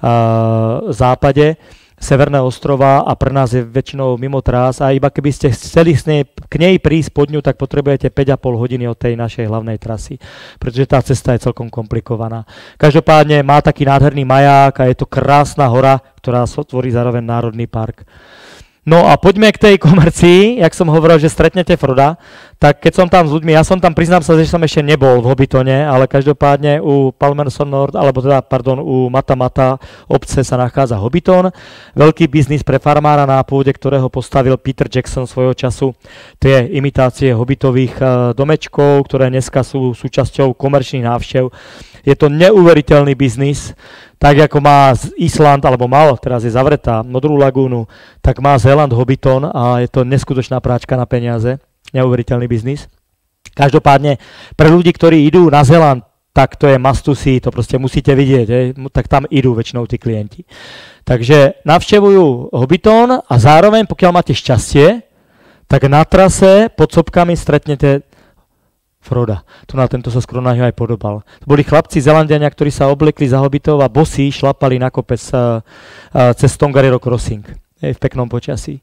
uh, západe Severného ostrova a pre nás je väčšinou mimo trás a iba keby ste chceli k nej prísť pod ňu, tak potrebujete päť a pol hodiny od tej našej hlavnej trasy, pretože tá cesta je celkom komplikovaná. Každopádne má taký nádherný maják a je to krásna hora, ktorá tvorí zároveň národný park. No a poďme k tej komercii, jak som hovoril, že stretnete Froda, tak keď som tam s ľuďmi, ja som tam, priznám sa, že som ešte nebol v Hobbitone, ale každopádne u Palmerston North, alebo teda, pardon, u Mata Mata obce sa nachádza Hobbiton, veľký biznis pre farmára na pôde, ktorého postavil Peter Jackson svojho času, tie imitácie hobbitových uh, domečkov, ktoré dneska sú súčasťou komerčných návštev. Je to neuveriteľný biznis, tak ako má Island, alebo mal, teraz je zavretá, Modrú lagúnu, tak má Zéland Hobbiton a je to neskutočná práčka na peniaze, neuveriteľný biznis. Každopádne, pre ľudí, ktorí idú na Zéland, tak to je must to see, to proste musíte vidieť, je, tak tam idú väčšinou tí klienti. Takže navštevujú Hobbiton a zároveň, pokiaľ máte šťastie, tak na trase pod sopkami stretnete Froda. Tu na tento sa skoro na ňo aj podobal. To boli chlapci Zélandiania, ktorí sa oblekli za hobitov a bosí šlapali na kopec uh, uh, cez Tongariro Crossing. Je v peknom počasí.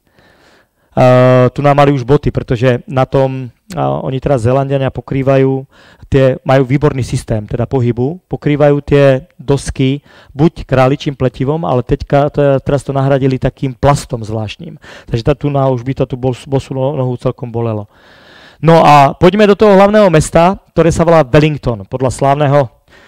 Uh, tu nám mali už boty, pretože na tom uh, oni teraz Zélandiania pokrývajú, tie, majú výborný systém teda pohybu, pokrývajú tie dosky buď králičím pletivom, ale teďka to, teraz to nahradili takým plastom zvláštnym. Takže tá tu na už by to tu bosú nohu celkom bolelo. No a poďme do toho hlavného mesta, ktoré sa volá Wellington, podľa slávneho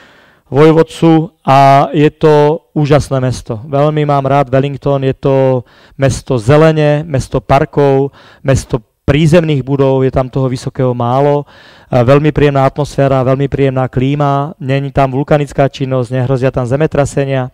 vojvodcu a je to úžasné mesto. Veľmi mám rád Wellington, je to mesto zelene, mesto parkov, mesto prízemných budov, je tam toho vysokého málo, veľmi príjemná atmosféra, veľmi príjemná klíma, není tam vulkanická činnosť, nehrozia tam zemetrasenia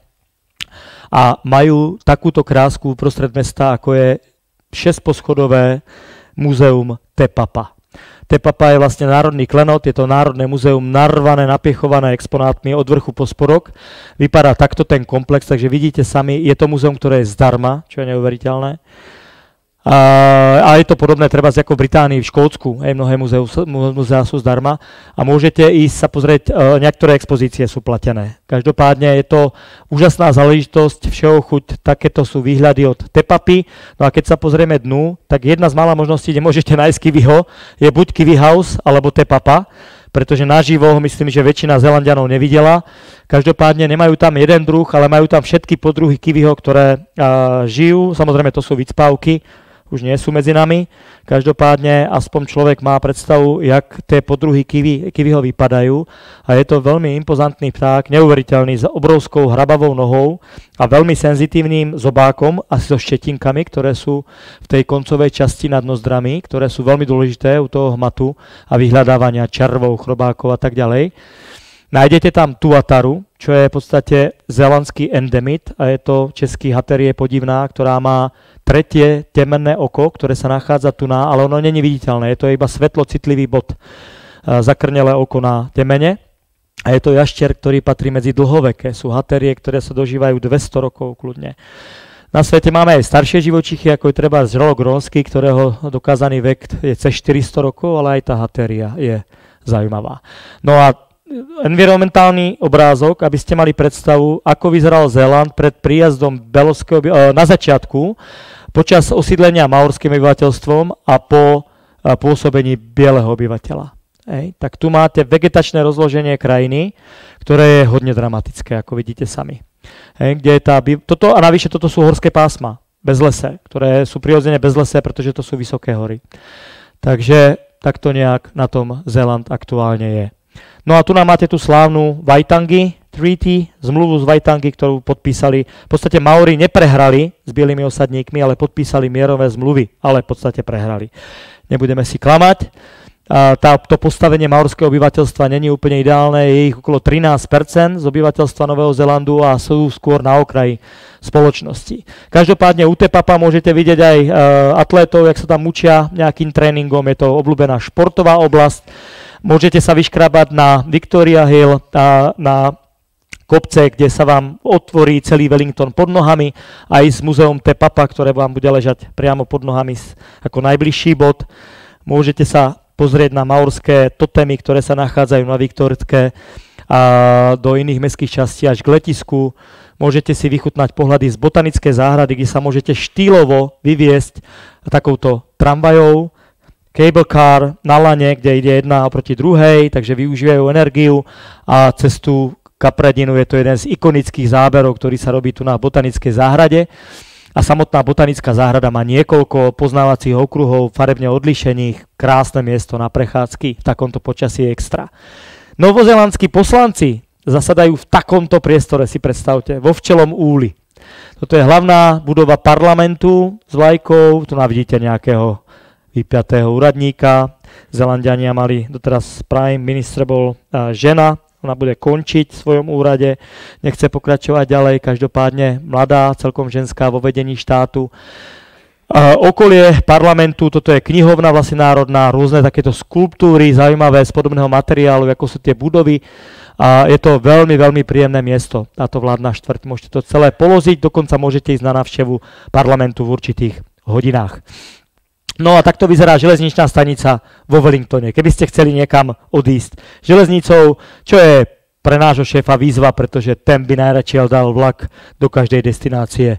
a majú takúto krásku uprostred mesta, ako je šesťposchodové múzeum Te Papa. Te Papa je vlastne národný klenot, je to národné múzeum narvané, napiechované exponátmi od vrchu po spodok. Vypadá takto ten komplex, takže vidíte sami, je to múzeum, ktoré je zdarma, čo je neuveriteľné. A, a je to podobné treba ako v Británii, v Škótsku, aj mnohé múzea sú zdarma a môžete ísť sa pozrieť, uh, niektoré expozície sú platené. Každopádne je to úžasná záležitosť, všeho chuť, takéto sú výhľady od Te Papy. No a keď sa pozrieme dnu, tak jedna z mála možností, kde môžete nájsť kiwiho, je buď Kiwi House alebo Te Papa, pretože naživo myslím, že väčšina Zélanďanov nevidela. Každopádne nemajú tam jeden druh, ale majú tam všetky podruhy kiwiho, ktoré uh, žijú. Samozrejme, to sú vycpávky, už nie sú medzi nami. Každopádne aspoň človek má predstavu, jak tie podruhy kiwi, kiwiho vypadajú. A je to veľmi impozantný pták, neuveriteľný, s obrovskou hrabavou nohou a veľmi senzitívnym zobákom, asi so štetinkami, ktoré sú v tej koncovej časti nad nozdrami, ktoré sú veľmi dôležité u toho hmatu a vyhľadávania červov, chrobákov a tak ďalej. Nájdete tam tuataru, čo je v podstate zélandský endemit a je to český haterie podivná, ktorá má tretie temenné oko, ktoré sa nachádza tu na, ale ono není viditeľné, je to iba svetlocitlivý bod, zakrnelé oko na temene. A je to jašter, ktorý patrí medzi dlhoveké. Sú haterie, ktoré sa dožívajú dvesto rokov kľudne. Na svete máme aj staršie živočichy, ako je treba žralok grónsky, ktorého dokázaný vek je cez štyristo rokov, ale aj tá hatéria je zaujímavá. No a environmentálny obrázok, aby ste mali predstavu, ako vyzeral Zéland pred príjazdom beloského, na začiatku, počas osídlenia maorským obyvateľstvom a po pôsobení bieleho obyvateľa. Ej, tak tu máte vegetačné rozloženie krajiny, ktoré je hodne dramatické, ako vidíte sami. Ej, kde je tá, toto, a navyše toto sú horské pásma, bezlesé, ktoré sú prirodzene bezlesé, pretože to sú vysoké hory. Takže takto nejak na tom Zéland aktuálne je. No a tu nám máte tú slávnu Waitangi Treaty, zmluvu z Waitangi, ktorú podpísali. V podstate Maori neprehrali s bielými osadníkmi, ale podpísali mierové zmluvy, ale v podstate prehrali. Nebudeme si klamať. A tá, to postavenie maorského obyvateľstva není úplne ideálne, je ich okolo trinásť percent z obyvateľstva Nového Zélandu a sú skôr na okraji spoločnosti. Každopádne u Te Papa môžete vidieť aj uh, atlétov, jak sa tam mučia nejakým tréningom, je to obľúbená športová oblasť. Môžete sa vyškrabať na Victoria Hill, a na kopce, kde sa vám otvorí celý Wellington pod nohami, aj s muzeum Te Papa, ktoré vám bude ležať priamo pod nohami ako najbližší bod. Môžete sa pozrieť na maorské totémy, ktoré sa nachádzajú na Viktorke a do iných mestských častí až k letisku. Môžete si vychutnať pohľady z botanickej záhrady, kde sa môžete štýlovo vyviesť takouto tramvajou, cable car na lane, kde ide jedna oproti druhej, takže využívajú energiu a cestu Kapradinu je to jeden z ikonických záberov, ktorý sa robí tu na botanickej záhrade. A samotná botanická záhrada má niekoľko poznávacích okruhov, farebne odlišených, krásne miesto na prechádzky, v takomto počasí extra. Novozélandskí poslanci zasadajú v takomto priestore, si predstavte, vo včelom úli. Toto je hlavná budova parlamentu s vlajkou, tu navidíte nejakého vypiatého úradníka. Zélanďania mali doteraz prime minister bol uh, žena, ona bude končiť v svojom úrade, nechce pokračovať ďalej, každopádne mladá, celkom ženská vo vedení štátu. Uh, okolie parlamentu, toto je knihovna vlastne národná, rôzne takéto skulptúry, zaujímavé z podobného materiálu, ako sú tie budovy. A je to veľmi, veľmi príjemné miesto, táto vládna štvrť. Môžete to celé položiť, dokonca môžete ísť na návštevu parlamentu v určitých hodinách. No a takto vyzerá železničná stanica vo Wellingtone, keby ste chceli niekam odísť železnicou, čo je pre nášho šéfa výzva, pretože ten by najradšej dal vlak do každej destinácie.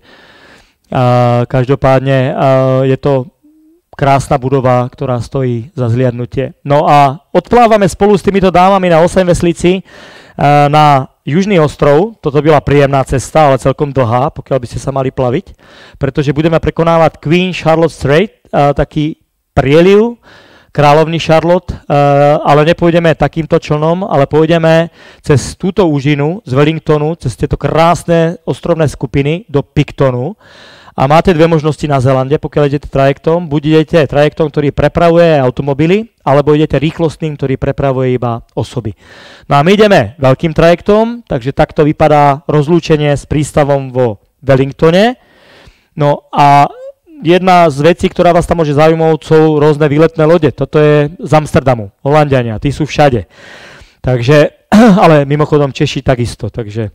A každopádne a je to krásna budova, ktorá stojí za zliadnutie. No a odplávame spolu s týmito dámami na osem veslici na Južný ostrov. Toto byla príjemná cesta, ale celkom dlhá, pokiaľ by ste sa mali plaviť, pretože budeme prekonávať Queen Charlotte Strait, taký prieliv, kráľovny Charlotte, ale nepôjdeme takýmto člnom, ale pôjdeme cez túto úžinu z Wellingtonu, cez tieto krásne ostrovné skupiny do Pictonu A máte dve možnosti na Zélande, pokiaľ idete trajektom. Buď idete trajektom, ktorý prepravuje automobily, alebo idete rýchlostným, ktorý prepravuje iba osoby. No a my ideme veľkým trajektom, takže takto vypadá rozlúčenie s prístavom vo Wellingtone. No a jedna z vecí, ktorá vás tam môže zaujímať, sú rôzne výletné lode. Toto je z Amsterdamu, Holanďania, tí sú všade. Takže, ale mimochodom Češi takisto, takže...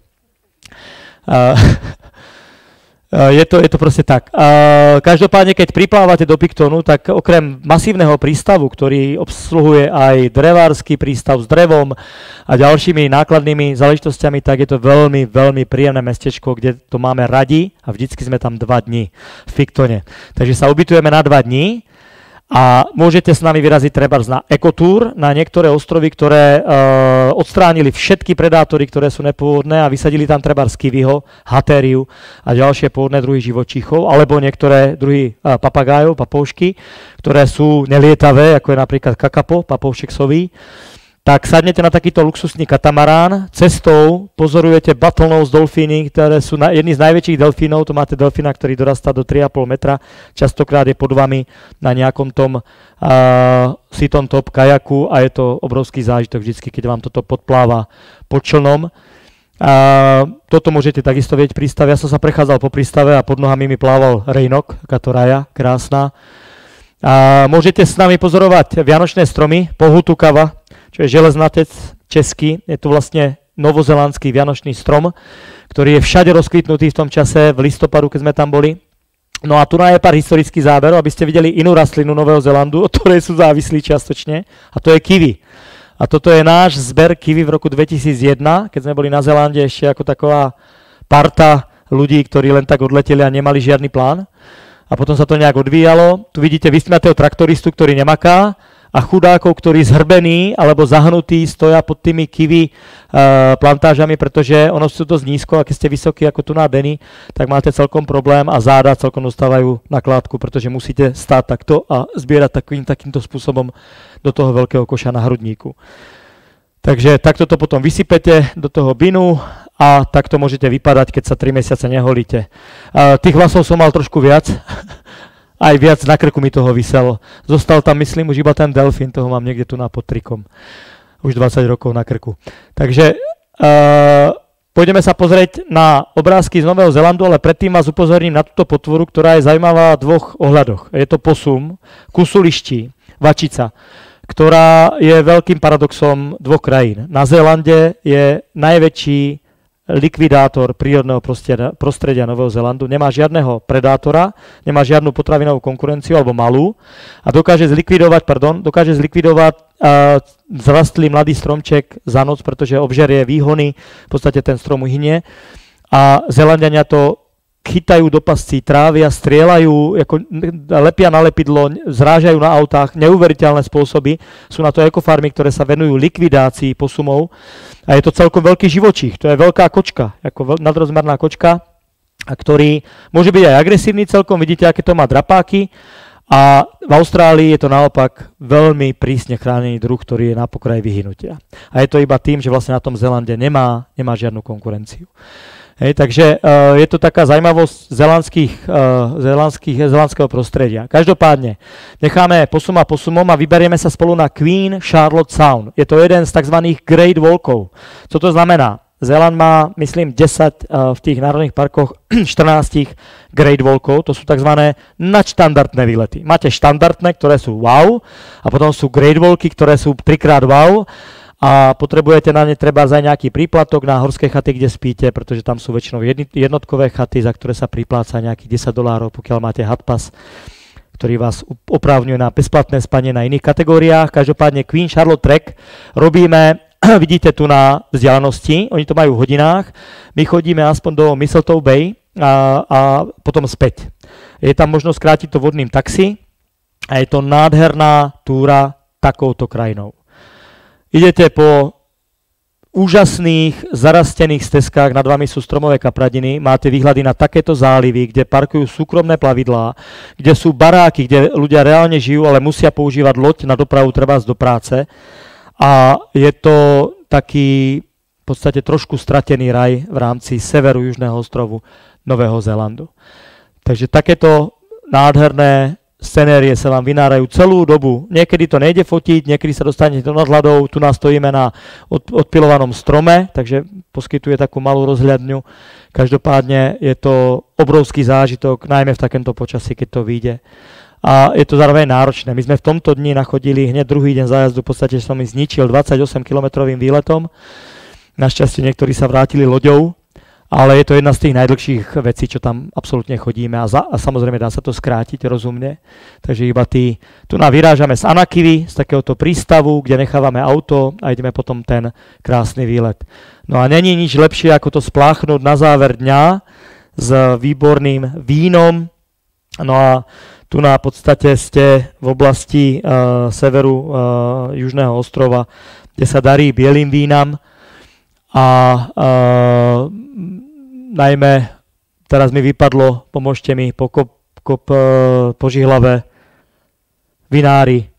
Uh, Je to, je to proste tak. Každopádne, keď priplávate do Pictonu, tak okrem masívneho prístavu, ktorý obsluhuje aj drevársky prístav s drevom a ďalšími nákladnými záležitosťami, tak je to veľmi, veľmi príjemné mestečko, kde to máme radi a vždycky sme tam dva dni v Pictone. Takže sa ubytujeme na dva dni a môžete s nami vyraziť trebárs na ekotúr, na niektoré ostrovy, ktoré uh, odstránili všetky predátory, ktoré sú nepôvodné a vysadili tam trebárs kiwiho, hatériu a ďalšie pôvodné druhy živočíchov, alebo niektoré druhy uh, papagájov, papoušky, ktoré sú nelietavé, ako je napríklad kakapo, papoušek sový. Tak sadnete na takýto luxusný katamarán, cestou pozorujete bottlenose delfíny, ktoré sú na, jedni z najväčších delfínov, to máte delfína, ktorý dorastá do tri a pol metra, častokrát je pod vami na nejakom tom uh, sitom top kajaku a je to obrovský zážitok vždycky, keď vám toto podpláva pod člnom. Uh, toto môžete takisto vidieť v prístave, ja som sa prechádzal po prístave a pod nohami mi plával rejnok, takáto raja, krásna. Uh, môžete s nami pozorovať vianočné stromy, pohutukava, čo je železnatec český, je to vlastne novozelandský vianočný strom, ktorý je všade rozkvitnutý v tom čase, v listopadu, keď sme tam boli. No a tu je pár historických záberov, aby ste videli inú rastlinu Nového Zélandu, od ktorej sú závislí čiastočne, a to je kiwi. A toto je náš zber kiwi v roku dvetisícjeden, keď sme boli na Zélande ešte ako taková parta ľudí, ktorí len tak odleteli a nemali žiadny plán. A potom sa to nejak odvíjalo. Tu vidíte vysmiatého traktoristu, ktorý nemaká, a chudákov, ktorí zhrbení alebo zahnutí stoja pod tými kiwi uh, plantážami, pretože ono sú dosť nízko a keď ste vysokí ako tu na Denny, tak máte celkom problém a záda celkom dostávajú na kládku, pretože musíte stáť takto a zbierať takým, takýmto spôsobom do toho veľkého koša na hrudníku. Takže takto to potom vysypete do toho binu a takto môžete vypadať, keď sa tri mesiace neholíte. Uh, tých vlasov som mal trošku viac. Aj viac na krku mi toho viselo. Zostal tam, myslím, už iba ten delfín, toho mám niekde tu na pod trikom. Už dvadsať rokov na krku. Takže uh, pôjdeme sa pozrieť na obrázky z Nového Zélandu, ale predtým vás upozorním na túto potvoru, ktorá je zaujímavá v dvoch ohľadoch. Je to posum, kusuliští, vačica, ktorá je veľkým paradoxom dvoch krajín. Na Zélande je najväčší likvidátor prírodného prostredia, prostredia Nového Zélandu, nemá žiadneho predátora, nemá žiadnu potravinovú konkurenciu alebo malú a dokáže zlikvidovať, pardon, dokáže zlikvidovať uh, zrastlý mladý stromček za noc, pretože obžerie výhony, v podstate ten strom uhynie a Zélanďania to chytajú do pascí, trávia, strieľajú, ako lepia na lepidlo, zrážajú na autách, neuveriteľné spôsoby. Sú na to ekofarmy, ktoré sa venujú likvidácii posumov a je to celkom veľký živočích. To je veľká kočka, ako nadrozmerná kočka, a ktorý môže byť aj agresívny celkom, vidíte, aké to má drapáky. A v Austrálii je to naopak veľmi prísne chránený druh, ktorý je na pokraji vyhynutia. A je to iba tým, že vlastne na tom Zélande nemá, nemá žiadnu konkurenciu. Hej, takže uh, je to taká zaujímavosť zelandských, uh, zelandských, zelandského prostredia. Každopádne necháme posum a posumom a vyberieme sa spolu na Queen Charlotte Sound. Je to jeden z tzv. Great Walkov. Co to znamená? Zéland má, myslím, desať uh, v tých národných parkoch, štrnásť Great Walkov, to sú tzv. Nadštandardné výlety. Máte štandardné, ktoré sú wow, a potom sú Great Walky, ktoré sú trikrát wow, a potrebujete na ne treba aj nejaký príplatok na horské chaty, kde spíte, pretože tam sú väčšinou jednotkové chaty, za ktoré sa pripláca nejakých desať dolárov, pokiaľ máte hatpas, ktorý vás oprávňuje na bezplatné spanie na iných kategóriách. Každopádne Queen Charlotte Trek robíme, vidíte tu na vzdialenosti, oni to majú v hodinách, my chodíme aspoň do Mistletoe Bay a, a potom späť. Je tam možnosť skrátiť to vodným taxi a je to nádherná túra takouto krajinou. Idete po úžasných zarastených stezkách, nad vami sú stromové kapradiny, máte výhľady na takéto zálivy, kde parkujú súkromné plavidlá, kde sú baráky, kde ľudia reálne žijú, ale musia používať loď na dopravu, treba ísť do práce. A je to taký v podstate trošku stratený raj v rámci severu južného ostrovu Nového Zélandu. Takže takéto nádherné scenérie sa vám vynárajú celú dobu. Niekedy to nejde fotiť, niekedy sa dostanete do nadhľadov, tu nás stojíme na od, odpilovanom strome, takže poskytuje takú malú rozhľadňu. Každopádne je to obrovský zážitok, najmä v takémto počasí, keď to vyjde. A je to zároveň náročné. My sme v tomto dni nachodili hneď druhý deň zájazdu, v podstate som mi zničil dvadsaťosem kilometrovým výletom. Našťastie niektorí sa vrátili loďou, ale je to jedna z tých najdlhších vecí, čo tam absolútne chodíme a, za, a samozrejme dá sa to skrátiť rozumne. Takže iba tí, tu nám vyrážame z Anakivy, z takéhoto prístavu, kde nechávame auto a ideme potom ten krásny výlet. No a není nič lepšie, ako to spláchnuť na záver dňa s výborným vínom. No a tu na podstate ste v oblasti uh, severu uh, Južného ostrova, kde sa darí bielým vínam. A uh, najmä teraz mi vypadlo, pomôžte mi, po, kop, kop, uh, po Žihlave, vinári.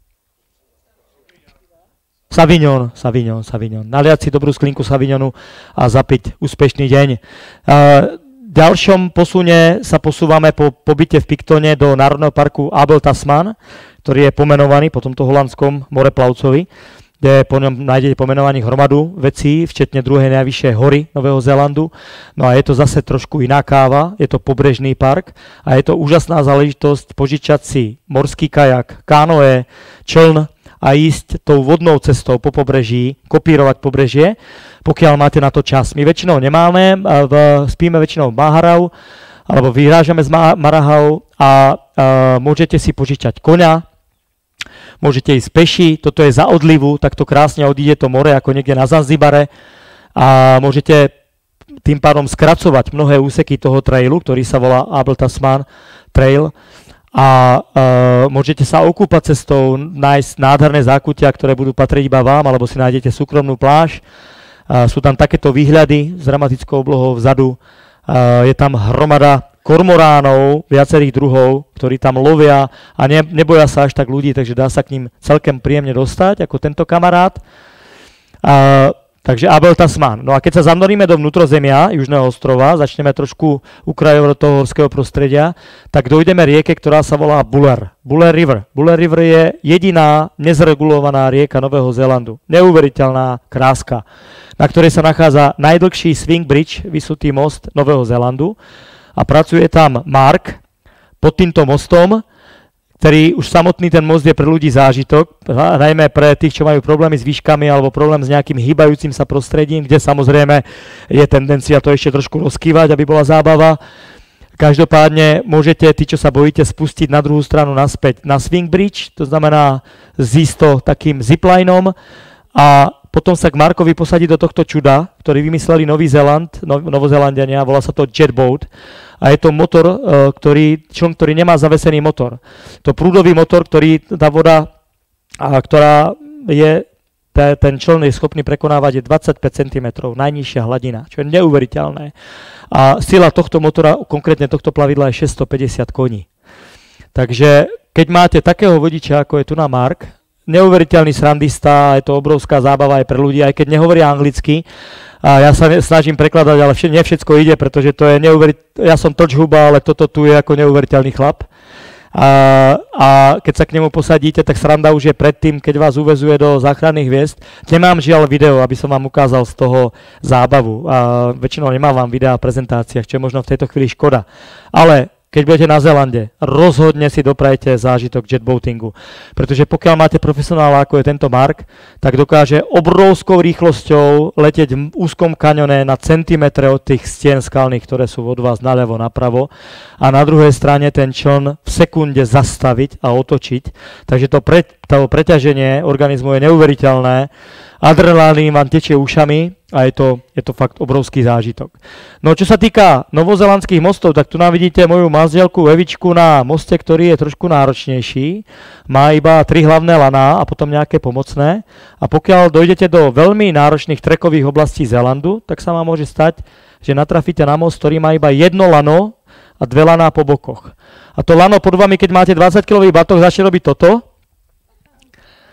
Savignon, Savignon, Savignon. Naliať si dobrú sklinku Savignonu a zapiť úspešný deň. Uh, v ďalšom posune sa posúvame po pobyte v Pictone do Národného parku Abel Tasman, ktorý je pomenovaný po tomto holandskom moreplavcovi, kde po ňom nájdete pomenovaných hromadu vecí, včetne druhej najvyššej hory Nového Zélandu. No a je to zase trošku iná káva, je to pobrežný park a je to úžasná záležitosť požičať si morský kajak, kánoe, čln a ísť tou vodnou cestou po pobreží, kopírovať pobrežie, pokiaľ máte na to čas. My väčšinou nemáme, spíme väčšinou v Maharau, alebo vyrážame z Marahau a, a môžete si požičať koňa, môžete ísť peši, toto je za odlivu, takto krásne odíde to more ako niekde na Zanzibare a môžete tým pádom skracovať mnohé úseky toho trailu, ktorý sa volá Abel Tasman Trail a uh, môžete sa okúpať cestou, nájsť nádherné zákutia, ktoré budú patriť iba vám, alebo si nájdete súkromnú pláž. Uh, sú tam takéto výhľady s dramatickou oblohou vzadu. Uh, je tam hromada kormoránov, viacerých druhov, ktorí tam lovia a ne, neboja sa až tak ľudí, takže dá sa k ním celkem príjemne dostať, ako tento kamarát. A, takže Abel Tasman. No a keď sa zanoríme do vnútrozemia Južného ostrova, začneme trošku ukrajovať do toho horského prostredia, tak dojdeme rieke, ktorá sa volá Buller. Buller River. Buller River je jediná nezregulovaná rieka Nového Zélandu. Neuveriteľná kráska, na ktorej sa nachádza najdlhší swing bridge, vysutý most Nového Zélandu. A pracuje tam Mark pod týmto mostom, ktorý už samotný ten most je pre ľudí zážitok, najmä pre tých, čo majú problémy s výškami alebo problém s nejakým hýbajúcim sa prostredím, kde samozrejme je tendencia to ešte trošku rozkývať, aby bola zábava. Každopádne môžete, tí, čo sa bojíte, spustiť na druhú stranu naspäť na swing bridge, to znamená zísť to takým ziplinom a potom sa k Markovi posadí do tohto čuda, ktorý vymysleli Nový Zéland, no, Novozélanďania, volá sa to Jetboat. A je to motor, uh, ktorý, čln, ktorý nemá zavesený motor. To prúdový motor, ktorý tá voda, a, ktorá je, tá, ten čln je schopný prekonávať, je dvadsaťpäť centimetrov, najnižšia hladina, čo je neuveriteľné. A sila tohto motora, konkrétne tohto plavidla, je šesťstopäťdesiat koní. Takže keď máte takého vodiča, ako je tu na Mark, neuveriteľný srandista, je to obrovská zábava aj pre ľudí, aj keď nehovoria anglicky. A ja sa snažím prekladať, ale nie všetko ide, pretože to je neuveriteľný, ja som točhuba, ale toto tu je ako neuveriteľný chlap. A, a keď sa k nemu posadíte, tak sranda už je predtým, keď vás uväzuje do záchranných hviezd. Nemám žiaľ video, aby som vám ukázal z toho zábavu. A väčšinou nemávam videa v prezentáciách, čo je možno v tejto chvíli škoda. Ale keď budete na Zélande, rozhodne si doprajte zážitok jetboatingu. Pretože pokiaľ máte profesionála, ako je tento Mark, tak dokáže obrovskou rýchlosťou letieť v úzkom kaňone na centimetre od tých stien skalných, ktoré sú od vás naľavo, napravo. A na druhej strane ten čln v sekunde zastaviť a otočiť. Takže to, pre, to preťaženie organizmu je neuveriteľné. Adrenalín vám tečie ušami a je to, je to fakt obrovský zážitok. No čo sa týka novozelandských mostov, tak tu nám vidíte moju mazdielku Evičku na moste, ktorý je trošku náročnejší. Má iba tri hlavné laná a potom nejaké pomocné. A pokiaľ dojdete do veľmi náročných trekových oblastí Zélandu, tak sa vám môže stať, že natrafíte na most, ktorý má iba jedno lano a dve laná po bokoch. A to lano pod vami, keď máte dvadsaťkilový batoh, začne robiť toto.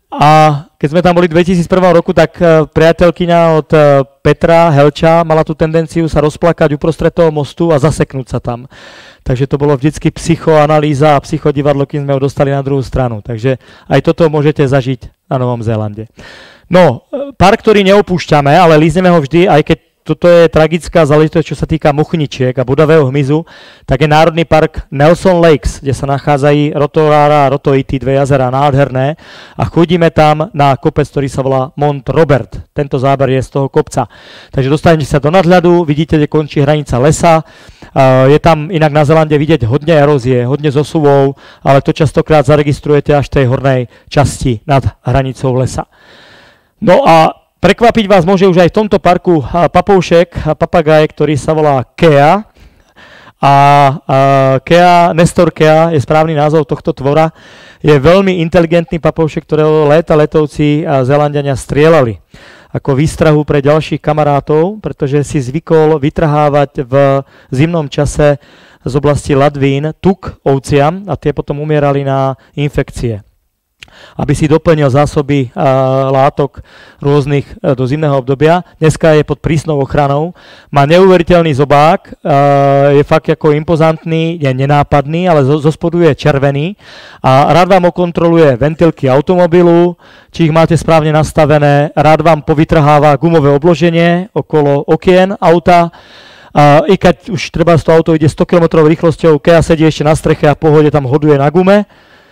A keď sme tam boli v dvetisícjeden roku, tak priateľkyňa od Petra Helča mala tú tendenciu sa rozplakať uprostred toho mostu a zaseknúť sa tam. Takže to bolo vždycky psychoanalýza a psychodivadlo, kým sme ho dostali na druhú stranu. Takže aj toto môžete zažiť na Novom Zélande. No, park, ktorý neopúšťame, ale lízneme ho vždy, aj keď toto je tragická záležitosť, čo sa týka muchničiek a bodavého hmyzu, tak je Národný park Nelson Lakes, kde sa nachádzajú Rotorara a Rotoiti, dve jazera nádherné, a chodíme tam na kopec, ktorý sa volá Mont Robert. Tento záber je z toho kopca. Takže dostanete sa do nadhľadu, vidíte, kde končí hranica lesa. Je tam inak na Zélande vidieť hodne erózie, hodne zosuvov, ale to častokrát zaregistrujete až v tej hornej časti nad hranicou lesa. No a prekvapiť vás môže už aj v tomto parku papoušek, papagaj, ktorý sa volá Kea. A, a Kea, Nestor Kea je správny názov tohto tvora. Je veľmi inteligentný papoušek, ktorého léta letovci a Zélanďania strieľali ako výstrahu pre ďalších kamarátov, pretože si zvykol vytrhávať v zimnom čase z oblasti ladvín tuk ovciam a tie potom umierali na infekcie. Aby si doplnil zásoby uh, látok rôznych uh, do zimného obdobia. Dneska je pod prísnou ochranou. Má neuveriteľný zobák, uh, je fakt ako impozantný, je nenápadný, ale zo, zo spodu je červený a rád vám okontroluje ventilky automobilu, či ich máte správne nastavené, rád vám povytrháva gumové obloženie okolo okien auta. Uh, I keď už treba z toho auto ide sto kilometrov rýchlosťou, Kea sedí ešte na streche a v pohode tam hoduje na gume.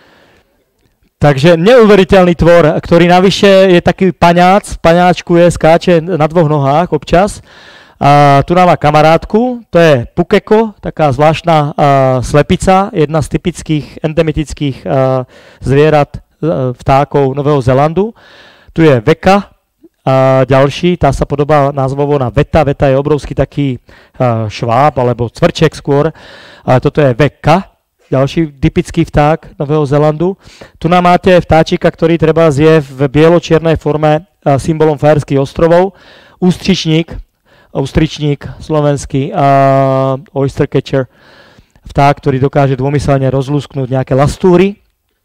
Takže neuveriteľný tvor, ktorý navyše je taký paňác, paňáčkuje, skáče na dvoch nohách občas. A tu nám má kamarátku, to je pukeko, taká zvláštna uh, slepica, jedna z typických endemitických uh, zvierat, uh, vtákov Nového Zélandu. Tu je veka, uh, ďalší, tá sa podobá názvovo na veta, veta je obrovský taký uh, šváb, alebo cvrček skôr, ale toto je veka. Ďalší typický vták Nového Zélandu. Tu nám máte vtáčika, ktorý treba zje v bielo-čiernej forme a symbolom Fajerských ostrovov. Ústričník, ústričník slovenský, a oyster catcher, vták, ktorý dokáže dvomyselne rozlúsknuť nejaké lastúry.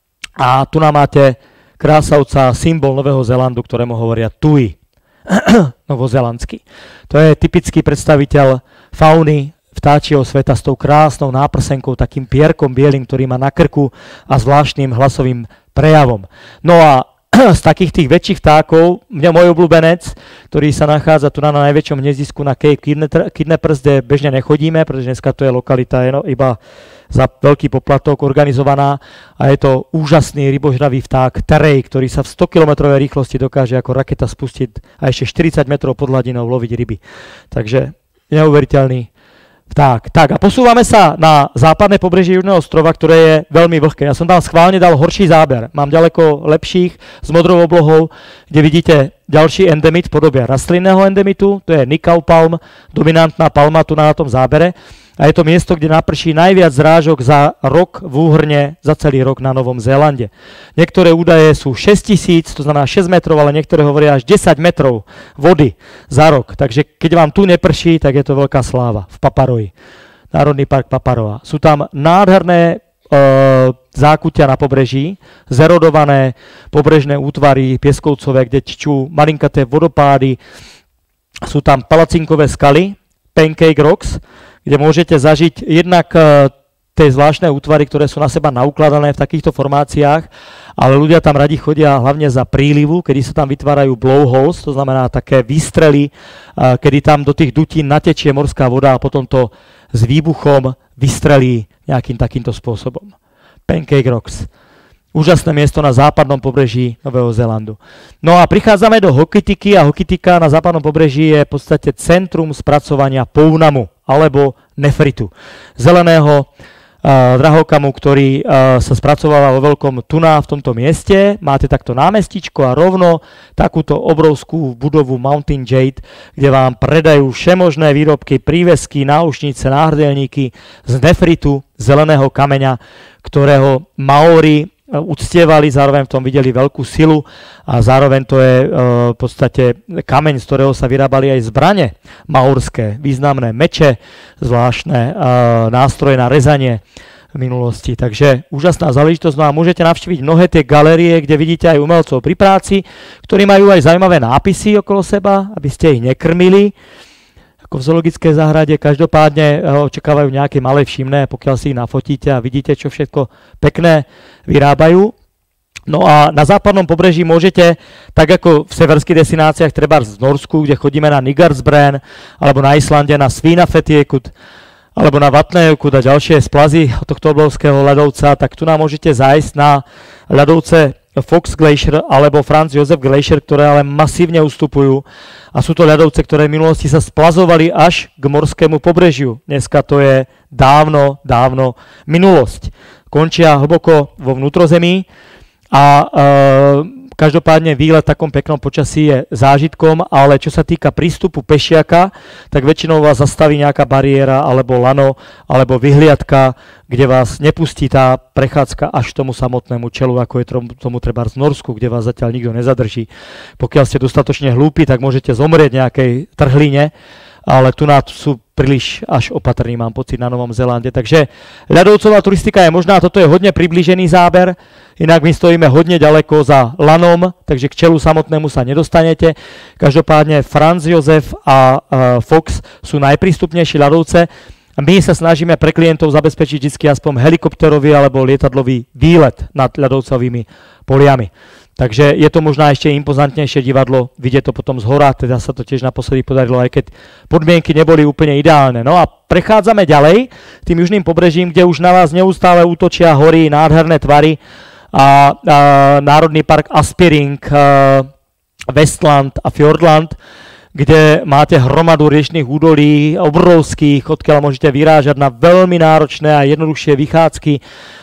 A tu nám máte krásavca, symbol Nového Zélandu, ktorému hovoria tui, novozélandský. To je typický predstaviteľ fauny vtáčieho sveta s tou krásnou náprsenkou, takým pierkom bielým, ktorý má na krku a zvláštnym hlasovým prejavom. No a z takých tých väčších vtákov, mňa môj obľúbenec, ktorý sa nachádza tu na, na najväčšom hniezdisku na Cape Kidnappers, kde bežne nechodíme, pretože dneska to je lokalita je no, iba za veľký poplatok organizovaná a je to úžasný rybožravý vták Terej, ktorý sa v sto kilometrovej rýchlosti dokáže ako raketa spustiť a ešte štyridsať metrov pod hladinou loviť ryby. Takže neuveriteľný vták. Tak a posúvame sa na západné pobrežie Južného ostrova, ktoré je veľmi vlhké. Ja som tam schválne dal horší záber. Mám ďaleko lepších s modrou oblohou, kde vidíte ďalší endemit v podobe rastlinného endemitu. To je Nikau palm, dominantná palma tu na tom zábere. A je to miesto, kde naprší najviac zrážok za rok v úhrne, za celý rok na Novom Zélande. Niektoré údaje sú šesťtisíc, to znamená šesť metrov, ale niektoré hovoria až desať metrov vody za rok. Takže keď vám tu neprší, tak je to veľká sláva v Paparoji. Národný park Paparoa. Sú tam nádherné e, zákutia na pobreží, zerodované pobrežné útvary pieskovcové, kde ččú malinkaté vodopády. Sú tam palacinkové skaly, Pancake Rocks, kde môžete zažiť jednak uh, tie zvláštne útvary, ktoré sú na seba naukladané v takýchto formáciách, ale ľudia tam radi chodia hlavne za prílivu, kedy sa tam vytvárajú blowholes, to znamená také výstrely, uh, kedy tam do tých dutín natečie morská voda a potom to s výbuchom vystrelí nejakým takýmto spôsobom. Pancake Rocks. Úžasné miesto na západnom pobreží Nového Zélandu. No a prichádzame do Hokitiky a Hokitika na západnom pobreží je v podstate centrum spracovania pounamu alebo nefritu. Zeleného uh, drahokamu, ktorý uh, sa spracováva vo veľkom tu na v tomto mieste. Máte takto námestičko a rovno takúto obrovskú budovu Mountain Jade, kde vám predajú všemožné výrobky, prívesky, náušnice, náhrdelníky z nefritu, zeleného kameňa, ktorého Maori uctievali, zároveň v tom videli veľkú silu a zároveň to je e, v podstate kameň, z ktorého sa vyrábali aj zbrane maorské, významné meče, zvláštne e, nástroje na rezanie, minulosti. Takže úžasná záležitosť. No a môžete navštíviť mnohé tie galérie, kde vidíte aj umelcov pri práci, ktorí majú aj zaujímavé nápisy okolo seba, aby ste ich nekrmili. Ako v zoologickej záhrade každopádne očakávajú nejaké malé všimné, pokiaľ si ich nafotíte a vidíte, čo všetko pekné vyrábajú. No a na západnom pobreží môžete, tak ako v severských destináciách, treba v Norsku, kde chodíme na Nigarsbreen, alebo na Islande na Svinafjörður, alebo na Vatnajökull a ďalšie splazy od tohto obrovského ľadovca, tak tu nám môžete zájsť na ľadovce Fox Glacier alebo Franz Josef Glacier, ktoré ale masívne ustupujú. A sú to ľadovce, ktoré v minulosti sa splazovali až k morskému pobrežiu. Dneska to je dávno, dávno minulosť. Končia hlboko vo vnútrozemí. A e, každopádne výlet v takom peknom počasí je zážitkom, ale čo sa týka prístupu pešiaka, tak väčšinou vás zastaví nejaká bariéra, alebo lano, alebo vyhliadka, kde vás nepustí tá prechádzka až k tomu samotnému čelu, ako je tomu treba v Norsku, kde vás zatiaľ nikto nezadrží. Pokiaľ ste dostatočne hlúpi, tak môžete zomrieť nejakej trhline, ale tu na sú príliš až opatrní, mám pocit, na Novom Zélande. Takže ľadovcová turistika je možná, toto je hodne priblížený záber, inak my stojíme hodne ďaleko za lanom, takže k čelu samotnému sa nedostanete. Každopádne Franz Josef a uh, Fox sú najprístupnejšie ľadovce. My sa snažíme pre klientov zabezpečiť vždy aspoň helikopterový alebo lietadlový výlet nad ľadovcovými poliami. Takže je to možná ešte impozantnejšie divadlo, vidieť to potom z hora, teda sa to tiež naposledy podarilo, aj keď podmienky neboli úplne ideálne. No a prechádzame ďalej tým južným pobrežím, kde už na vás neustále útočia hory, nádherné tvary a, a Národný park Aspiring, a Westland a Fjordland, kde máte hromadu riečnych údolí, obrovských, odkiaľ môžete vyrážať na veľmi náročné a jednoduchšie vychádzky.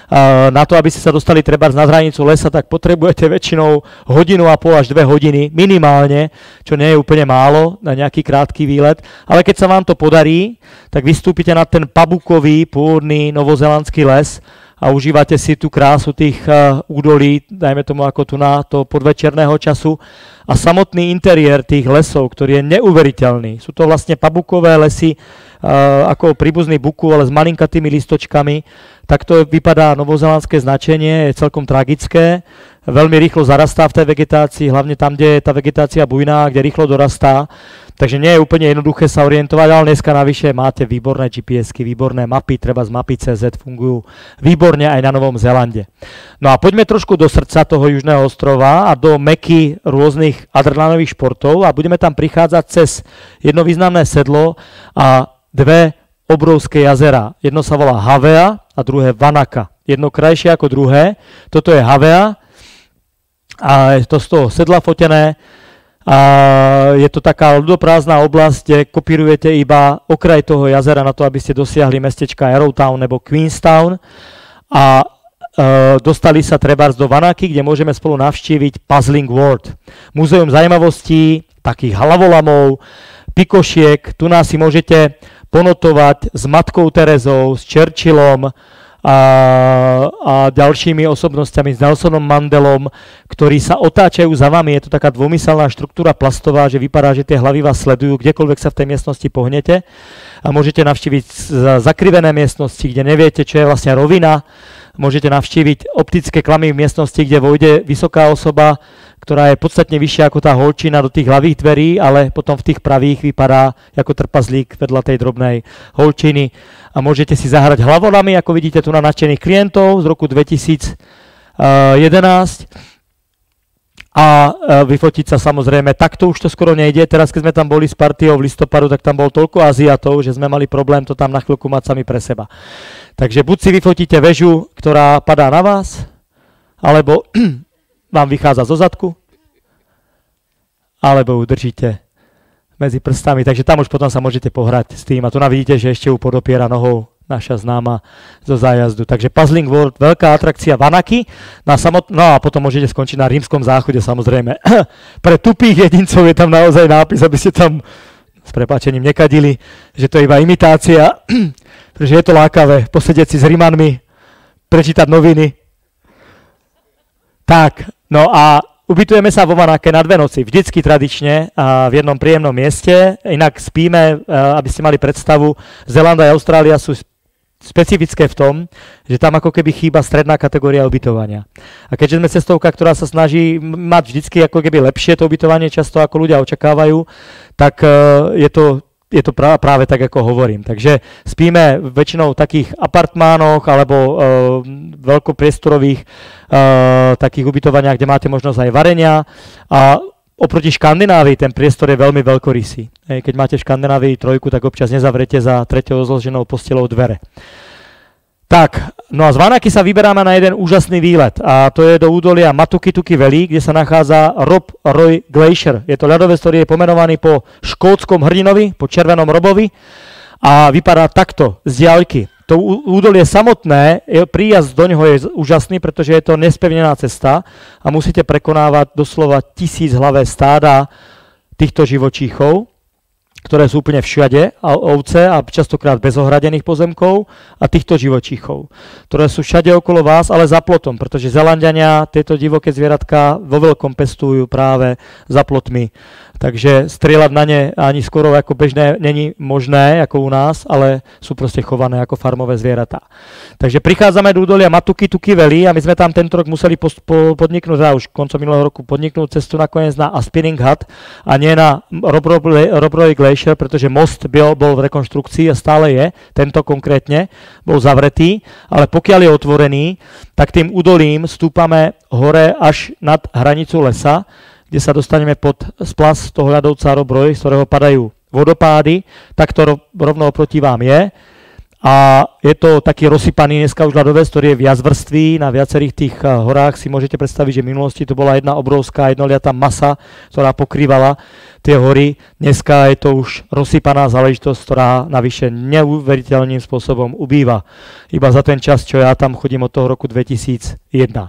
Na to, aby ste sa dostali trebárs na hranicu lesa, tak potrebujete väčšinou hodinu a pol až dve hodiny minimálne, čo nie je úplne málo na nejaký krátky výlet. Ale keď sa vám to podarí, tak vystúpite na ten pabukový pôvodný novozelandský les a užívate si tú krásu tých uh, údolí, dajme tomu ako tu na to podvečerného času. A samotný interiér tých lesov, ktorý je neuveriteľný. Sú to vlastne pabukové lesy, uh, ako príbuzný buku, ale s malinkatými listočkami. Takto vypadá novozelandské značenie, je celkom tragické. Veľmi rýchlo zarastá v tej vegetácii, hlavne tam, kde je tá vegetácia bujná, kde rýchlo dorastá. Takže nie je úplne jednoduché sa orientovať, ale dneska navyše máte výborné G P S ky, výborné mapy, treba z mapy C Z fungujú výborne aj na Novom Zélande. No a poďme trošku do srdca toho južného ostrova a do meky rôznych adrenalových športov a budeme tam prichádzať cez jedno významné sedlo a dve obrovské jazera. Jedno sa volá Havea a druhé Vanaka. Jedno krajšie ako druhé. Toto je Havea a je to z toho sedla fotené. A je to taká ľudoprázdna oblasť, kde kopírujete iba okraj toho jazera na to, aby ste dosiahli mestečka Arrowtown nebo Queenstown. A e, dostali sa trebárs do Vanaky, kde môžeme spolu navštíviť Puzzling World. Múzeum zaujímavostí, takých hlavolamov, pikošiek. Tu nás si môžete ponotovať s Matkou Terezou, s Churchillom, A, a ďalšími osobnostiami, s Nelsonom Mandelom, ktorí sa otáčajú za vami. Je to taká dvomyselná štruktúra plastová, že vypadá, že tie hlavy vás sledujú, kdekoľvek sa v tej miestnosti pohnete. A môžete navštíviť zakrivené miestnosti, kde neviete, čo je vlastne rovina. Môžete navštíviť optické klamy v miestnosti, kde vojde vysoká osoba, ktorá je podstatne vyššia ako tá holčina do tých hlavých dverí, ale potom v tých pravých vypadá ako trpazlík vedľa tej drobnej holčiny. A môžete si zahrať hlavolami, ako vidíte tu na nadšených klientov z roku dvetisícjedenásť. A vyfotiť sa samozrejme, takto už to skoro nejde. Teraz, keď sme tam boli s partiou v listopadu, tak tam bol toľko Aziatov, že sme mali problém to tam na chvíľku mať sami pre seba. Takže buď si vyfotíte väžu, ktorá padá na vás, alebo vám vychádza zo zadku, alebo ju držíte medzi prstami. Takže tam už potom sa môžete pohrať s tým. A tu navidíte, že ešte ju podopiera nohou naša známa zo zájazdu. Takže Puzzling World, veľká atrakcia Vanaky. Na samot... No a potom môžete skončiť na Rímskom záchode, samozrejme. Pre tupých jedincov je tam naozaj nápis, aby ste tam s prepáčením nekadili, že to je iba imitácia, pretože je to lákavé posedieť si s Rimanmi, prečítať noviny. Tak, no a ubytujeme sa vo Vanake na dve noci, vždycky tradične a v jednom príjemnom mieste. Inak spíme, aby ste mali predstavu, Zéland a Austrália sú specifické v tom, že tam ako keby chýba stredná kategória ubytovania. A keďže sme cestovka, ktorá sa snaží mať vždycky ako keby lepšie to ubytovanie, často ako ľudia očakávajú, tak uh, je to je to práve, práve tak, ako hovorím. Takže spíme väčšinou v takých apartmánoch alebo uh, veľkopriestorových uh, takých ubytovaniach, kde máte možnosť aj varenia. A oproti Škandinávii ten priestor je veľmi veľkorysý. Keď máte v Škandinávii trojku, tak občas nezavrete za treťou rozloženou postelou dvere. Tak, no a z Vanaky sa vyberáme na jeden úžasný výlet a to je do údolia Matukituki Valley, kde sa nachádza Rob Roy Glacier. Je to ľadovec, ktorý je pomenovaný po škótskom hrdinovi, po červenom robovi a vypadá takto z diaľky. To údolie samotné, príjazd do ňoho je úžasný, pretože je to nespevnená cesta a musíte prekonávať doslova tisíc hlavé stáda týchto živočíchov, ktoré sú úplne všade, a ovce a častokrát bez ohradených pozemkov a týchto živočíchov, ktoré sú všade okolo vás, ale za plotom, pretože Zelanďania tieto divoké zvieratka vo veľkom pestujú práve za plotmi. Takže strieľať na ne ani skoro ako bežné není možné, ako u nás, ale sú proste chované ako farmové zvieratá. Takže prichádzame do údolia Matukituki Valley a my sme tam tento rok museli podniknúť, a už koncom minulého roku podniknúť cestu nakoniec na Spinning Hut a nie na Rob Roy Glacier, pretože most bol, bol v rekonštrukcii a stále je, tento konkrétne, bol zavretý, ale pokiaľ je otvorený, tak tým údolím stúpame hore až nad hranicu lesa, kde sa dostaneme pod splas toho ľadovca Rob Roy, z ktorého padajú vodopády, tak to rovno oproti vám je. A je to taký rozsypaný dneska už ľadovec, ktorý je viac vrství, na viacerých tých horách si môžete predstaviť, že v minulosti to bola jedna obrovská jednoliatá masa, ktorá pokrývala tie hory. Dneska je to už rozsypaná záležitosť, ktorá navyše neuveriteľným spôsobom ubýva. Iba za ten čas, čo ja tam chodím od toho roku dvetisícjeden.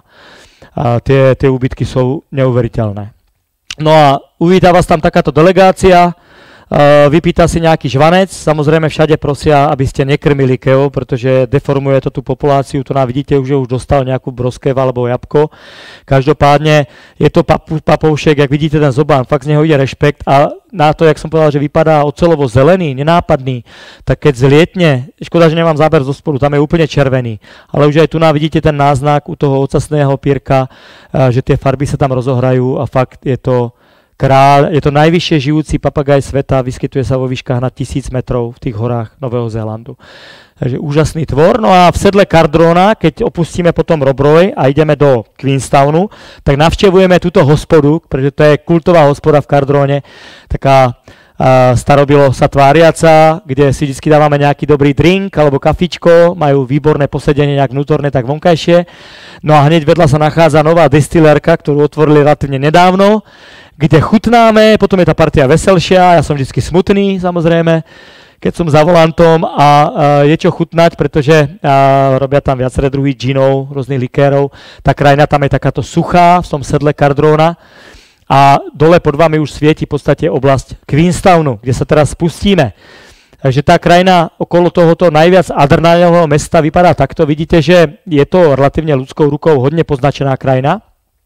A tie, tie úbytky sú neuveriteľné. No a uvíta vás tam takáto delegácia, uh, vypýta si nejaký žvanec, samozrejme všade prosia, aby ste nekrmili kev, pretože deformuje to tú populáciu, tu nám vidíte, už, že už dostal nejakú broskev alebo jabko. Každopádne je to pap- papovšek, jak vidíte ten zobán, fakt z neho ide rešpekt a na to, jak som povedal, že vypadá ocelovo zelený, nenápadný, tak keď zlietne, škoda, že nemám záber zo spodu, tam je úplne červený, ale už aj tu nám vidíte ten náznak u toho ocasného pierka, že tie farby sa tam rozohrajú a fakt je to kráľ, je to najvyššie žijúci papagaj sveta, vyskytuje sa vo výškach na tisíc metrov v tých horách Nového Zélandu. Takže úžasný tvor. No a v sedle Cardrona, keď opustíme potom Rob Roy a ideme do Queenstownu, tak navštevujeme túto hospodu, pretože to je kultová hospoda v Cardrone, taká uh, starobilo sa tváriaca, kde si vždy dávame nejaký dobrý drink alebo kafičko, majú výborné posedenie, nejak vnútorné, tak vonkajšie. No a hneď vedľa sa nachádza nová destilérka, ktorú otvorili relatívne nedávno, kde chutnáme, potom je tá partia veselšia, ja som vždy smutný, samozrejme, keď som za volantom a uh, je čo chutnať, pretože uh, robia tam viaceré druhy džinov, rôznych likérov. Tá krajina tam je takáto suchá v tom sedle Cardrona a dole pod vami už svieti v podstate oblasť Queenstownu, kde sa teraz spustíme. Takže tá krajina okolo tohoto najviac adrenalinového mesta vypadá takto. Vidíte, že je to relatívne ľudskou rukou hodne poznačená krajina.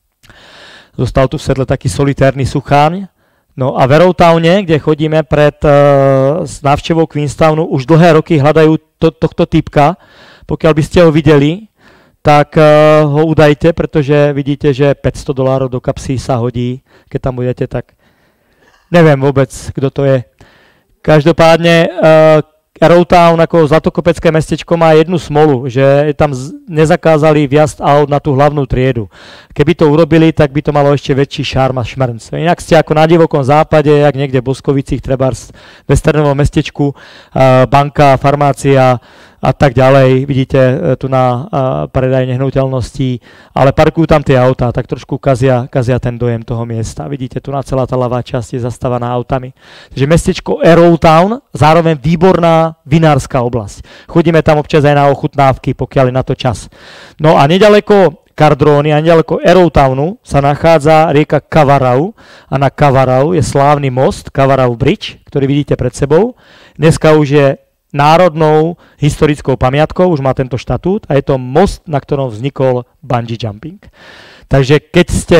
Zostal tu v sedle taký solitérny sucháň. No a v Arrowtowne, kde chodíme pred uh, s návštevou Queenstownu, už dlhé roky hľadajú to, tohto typka. Pokiaľ by ste ho videli, tak uh, ho udajte, pretože vidíte, že päťsto dolárov do kapsy sa hodí. Keď tam budete, tak neviem vôbec, kto to je. Každopádne uh, Arrowtown ako zlatokopecké mestečko má jednu smolu, že tam nezakázali vjazd aut na tú hlavnú triedu. Keby to urobili, tak by to malo ešte väčší šarm a šmrnc. Inak ste ako na divokom západe, jak niekde v Boskovicích, trebárs v westernovom mestečku, banka, farmácia a tak ďalej. Vidíte tu na predaj nehnuteľností, ale parkujú tam tie autá, tak trošku kazia, kazia ten dojem toho miesta. Vidíte, tu na celá tá ľavá časť je zastávaná autami. Takže mestečko Arrowtown, zároveň výborná vinárska oblasť. Chodíme tam občas aj na ochutnávky, pokiaľ je na to čas. No a nedaleko Cardrony a nedaleko Arrowtownu sa nachádza rieka Kawarau a na Kawarau je slávny most, Kawarau Bridge, ktorý vidíte pred sebou. Dneska už je národnou historickou pamiatkou, už má tento štatút a je to most, na ktorom vznikol bungee jumping. Takže keď ste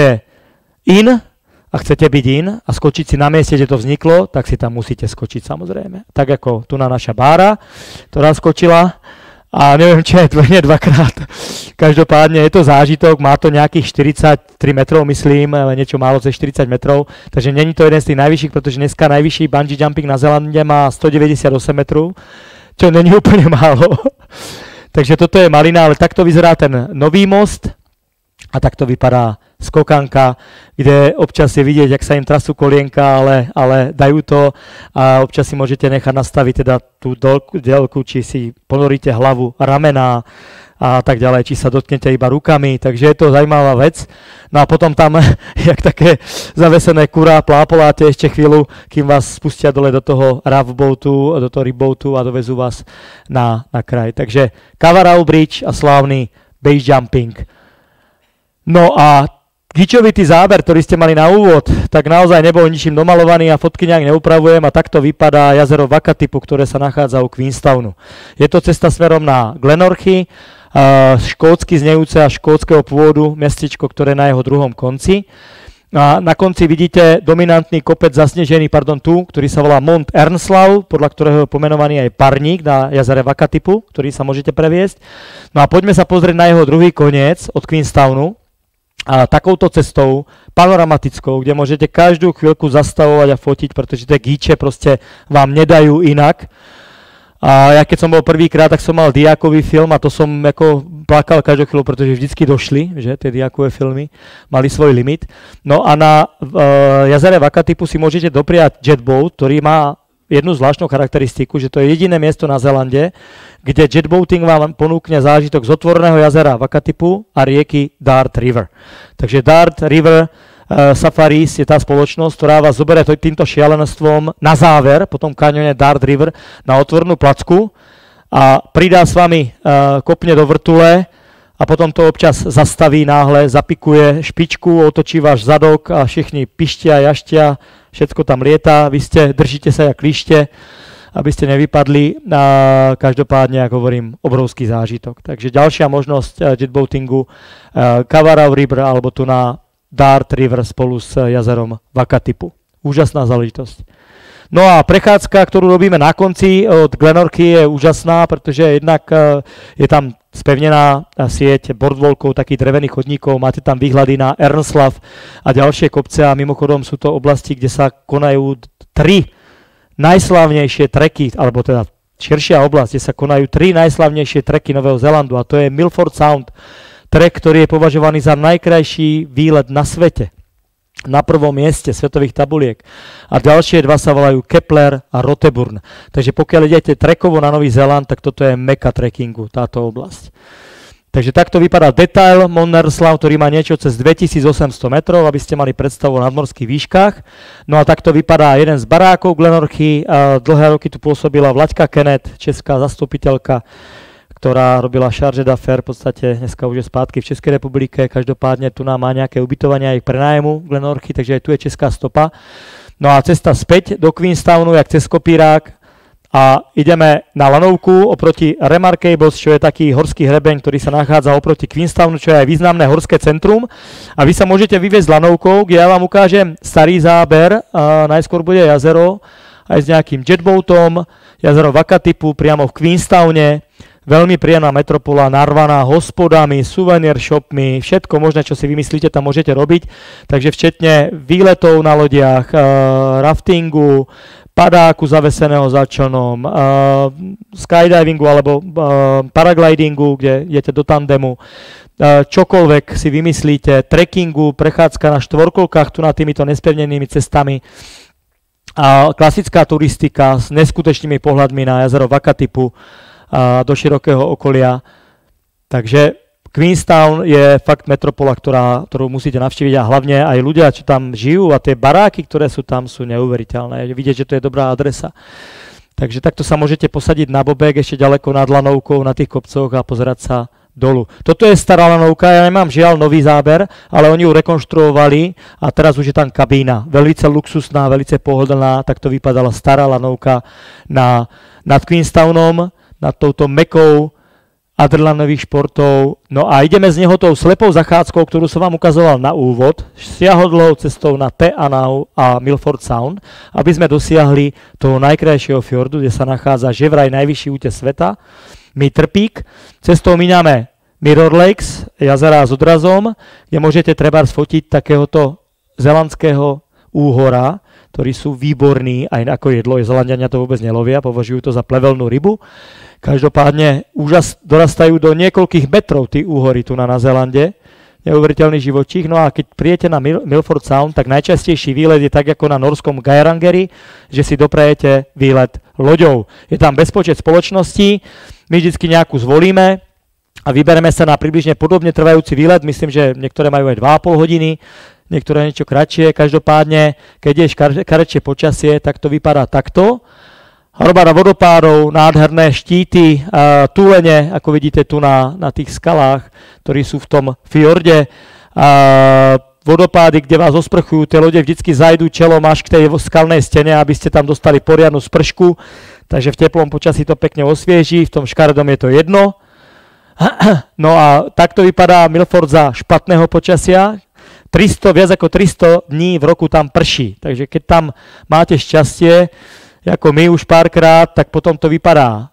in a chcete byť in a skočiť si na mieste, kde to vzniklo, tak si tam musíte skočiť samozrejme. Tak ako tu na naša Bára, ktorá skočila A neviem, či aj dve, nie dvakrát. Každopádne je to zážitok, má to nejakých štyridsaťtri metrov, myslím, niečo málo cez štyridsať metrov, takže není to jeden z tých najvyšších, pretože dneska najvyšší bungee jumping na Zélande má stodeväťdesiatosem metrov, čo není úplne málo. Takže toto je malina, ale takto vyzerá ten nový most a takto vypadá skokanka, kde občas je vidieť, jak sa im trasú kolienka, ale, ale dajú to a občas si môžete nechať nastaviť teda tú diaľku, či si ponoríte hlavu, ramená a tak ďalej, či sa dotknete iba rukami, takže je to zaujímavá vec. No a potom tam, jak také zavesené kurá, plápoláte ešte chvíľu, kým vás spustia dole do toho raft boatu, do toho ribboatu a dovezú vás na, na kraj. Takže Kawarau Bridge a slávny base jumping. No a gičovitý záber, ktorý ste mali na úvod, tak naozaj nebol ničím domalovaný a fotky nejak neupravujem a takto vypadá jazero Wakatipu, ktoré sa nachádza u Queenstownu. Je to cesta smerom na Glenorchy, uh, škótsky znejúce a škótskeho pôvodu, mestečko, ktoré je na jeho druhom konci. A na konci vidíte dominantný kopec zasnežený, pardon, tu, ktorý sa volá Mount Earnslaw, podľa ktorého je pomenovaný aj parník na jazere Wakatipu, ktorý sa môžete previesť. No a poďme sa pozrieť na jeho druhý koniec od Queenstownu. A takouto cestou, panoramatickou, kde môžete každú chvíľku zastavovať a fotiť, pretože tie gíče proste vám nedajú inak. A ja keď som bol prvýkrát, tak som mal diákový film a to som ako plakal každú chvíľu, pretože vždycky došli, že tie diákové filmy mali svoj limit. No a na uh, jazere Wakatipu si môžete dopriať jetboat, ktorý má jednu zvláštnu charakteristiku, že to je jediné miesto na Zélande, kde jetboating vám ponúkne zážitok z otvoreného jazera Wakatipu a rieky Dart River. Takže Dart River uh, Safaris je tá spoločnosť, ktorá vás zoberie týmto šialenstvom na záver, potom kaňone Dart River, na otvorenú placku a pridá s vami, uh, kopne do vrtule a potom to občas zastaví náhle, zapikuje špičku, otočí váš zadok a všichni pištia, jaštia, všetko tam lieta, vy ste, držíte sa jak klište, aby ste nevypadli. A každopádne, ako hovorím, obrovský zážitok. Takže ďalšia možnosť jetboatingu Kawarau River alebo tu na Dart River spolu s jazerom Wakatipu. Úžasná záležitosť. No a prechádzka, ktorú robíme na konci od Glenorchy, je úžasná, pretože jednak je tam spevnená sieť boardwalkov, takých drevených chodníkov, máte tam výhľady na Earnslaw a ďalšie kopce a mimochodom sú to oblasti, kde sa konajú tri najslávnejšie treky, alebo teda širšia oblasť, kde sa konajú tri najslávnejšie treky Nového Zélandu a to je Milford Sound, trek, ktorý je považovaný za najkrajší výlet na svete. Na prvom mieste svetových tabuliek. A ďalšie dva sa volajú Kepler a Roteburn. Takže pokiaľ idete trekovo na Nový Zéland, tak toto je meka trekkingu, táto oblasť. Takže takto vypadá detail Mount Earnslaw, ktorý má niečo cez dvetisícosemsto metrov, aby ste mali predstavu o nadmorských výškach. No a takto vypadá jeden z barákov Glenorchy. Dlhé roky tu pôsobila Vlaďka Kenneth, česká zastupiteľka, ktorá robila charge d'affaires, v podstate dneska už je spátky v Českej republike, každopádne tu nám má nejaké ubytovanie aj prenájmu Glenorchy, takže aj tu je česká stopa. No a cesta späť do Queenstownu, jak cez kopírák a ideme na lanovku oproti Remarkables, čo je taký horský hrebeň, ktorý sa nachádza oproti Queenstownu, čo je aj významné horské centrum a vy sa môžete vyviezť lanovkou, kde ja vám ukážem starý záber, a najskôr bude jazero aj s nejakým jetboatom, jazero Wakatipu priamo v Queenstowne. Veľmi príjemná metropola, narvaná hospodami, suvenír shopmi, všetko možné, čo si vymyslíte, tam môžete robiť. Takže včetne výletov na lodiach, uh, raftingu, padáku zaveseného za člnom, uh, skydivingu alebo uh, paraglidingu, kde idete do tandemu, uh, čokoľvek si vymyslíte, trekkingu, prechádzka na štvorkolkách tu nad týmito nespevnenými cestami. A klasická turistika s neskutočnými pohľadmi na jazero Wakatipu a do širokého okolia. Takže Queenstown je fakt metropola, ktorá, ktorú musíte navštíviť a hlavne aj ľudia, čo tam žijú a tie baráky, ktoré sú tam, sú neuveriteľné. Vidieť, že to je dobrá adresa. Takže takto sa môžete posadiť na bobek ešte ďaleko nad lanovkou na tých kopcoch a pozerať sa dolu. Toto je stará lanovka, ja nemám žiaľ nový záber, ale oni ju rekonštruovali a teraz už je tam kabína. Velice luxusná, velice pohodlná, takto vypadala stará lanovka na, nad Queenstownom, nad touto mekou adrenalinových športov. No a ideme z neho tou slepou zachádzkou, ktorú som vám ukazoval na úvod, siahodlou cestou na Te Anau a Milford Sound, aby sme dosiahli toho najkrajšieho fjordu, kde sa nachádza že vraj najvyšší útes sveta. Meter Peak. Cestou míňame Mirror Lakes, jazera s odrazom, kde môžete trebárs fotiť takéhoto zelandského úhora, ktorí sú výborní aj ako jedlo. Zelanďania to vôbec nelovia, považujú to za plevelnú rybu. Každopádne úžas dorastajú do niekoľkých metrov tí úhory tu na, na Zélande. Neuveriteľný živočích. No a keď prijete na Mil- Milford Sound, tak najčastejší výlet je tak ako na norskom Geirangeri, že si doprajete výlet loďou. Je tam bezpočet spoločností, my vždycky nejakú zvolíme a vybereme sa na približne podobne trvajúci výlet. Myslím, že niektoré majú aj dva a pol hodiny, niektoré niečo kratšie. Každopádne, keď je kratšie počasie, tak to vypadá takto. Hromada vodopádov, nádherné štíty, uh, túlene, ako vidíte tu na, na tých skalách, ktorí sú v tom fjorde. Uh, vodopády, kde vás osprchujú, tie lode vždycky zajdú čelom až k tej skalnej stene, aby ste tam dostali poriadnu spršku. Takže v teplom počasí to pekne osvieží, v tom škaredom je to jedno. No a takto vypadá Milford za špatného počasia. tristo, viac ako tristo dní v roku tam prší. Takže keď tam máte šťastie, ako my už párkrát, tak potom to vypadá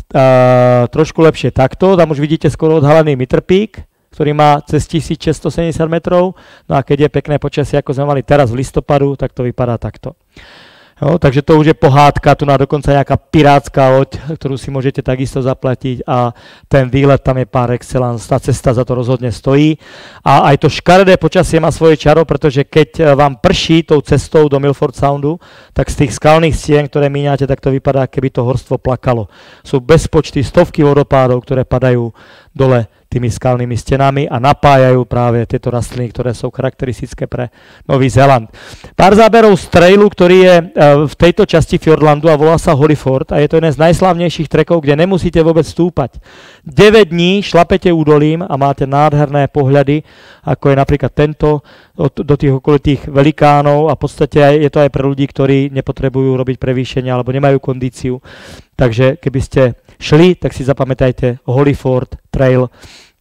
uh, trošku lepšie takto. Tam už vidíte skoro odhalený Meter Peak, ktorý má cez tisícšesťstosedemdesiat metrov. No a keď je pekné počasie, ako sme mali teraz v listopadu, tak to vypadá takto. Jo, takže to už je pohádka, tu na dokonca nejaká pirátska loď, ktorú si môžete takisto zaplatiť a ten výlet tam je par excellence, tá cesta za to rozhodne stojí. A aj to škaredé počasie má svoje čaro, pretože keď vám prší tou cestou do Milford Soundu, tak z tých skalných stien, ktoré míňate, tak to vypadá, keby to horstvo plakalo. Sú bezpočty, stovky vodopádov, ktoré padajú dole tými skalnými stenami a napájajú práve tieto rastliny, ktoré sú charakteristické pre Nový Zéland. Pár záberov z trailu, ktorý je v tejto časti Fjordlandu a volá sa Hollyford a je to jeden z najslávnejších trekov, kde nemusíte vôbec stúpať. deväť dní šlapete údolím a máte nádherné pohľady, ako je napríklad tento, do tých okolitých velikánov a v podstate je to aj pre ľudí, ktorí nepotrebujú robiť prevýšenia alebo nemajú kondíciu. Takže keby ste šli, tak si zapamätajte, Hollyford Trail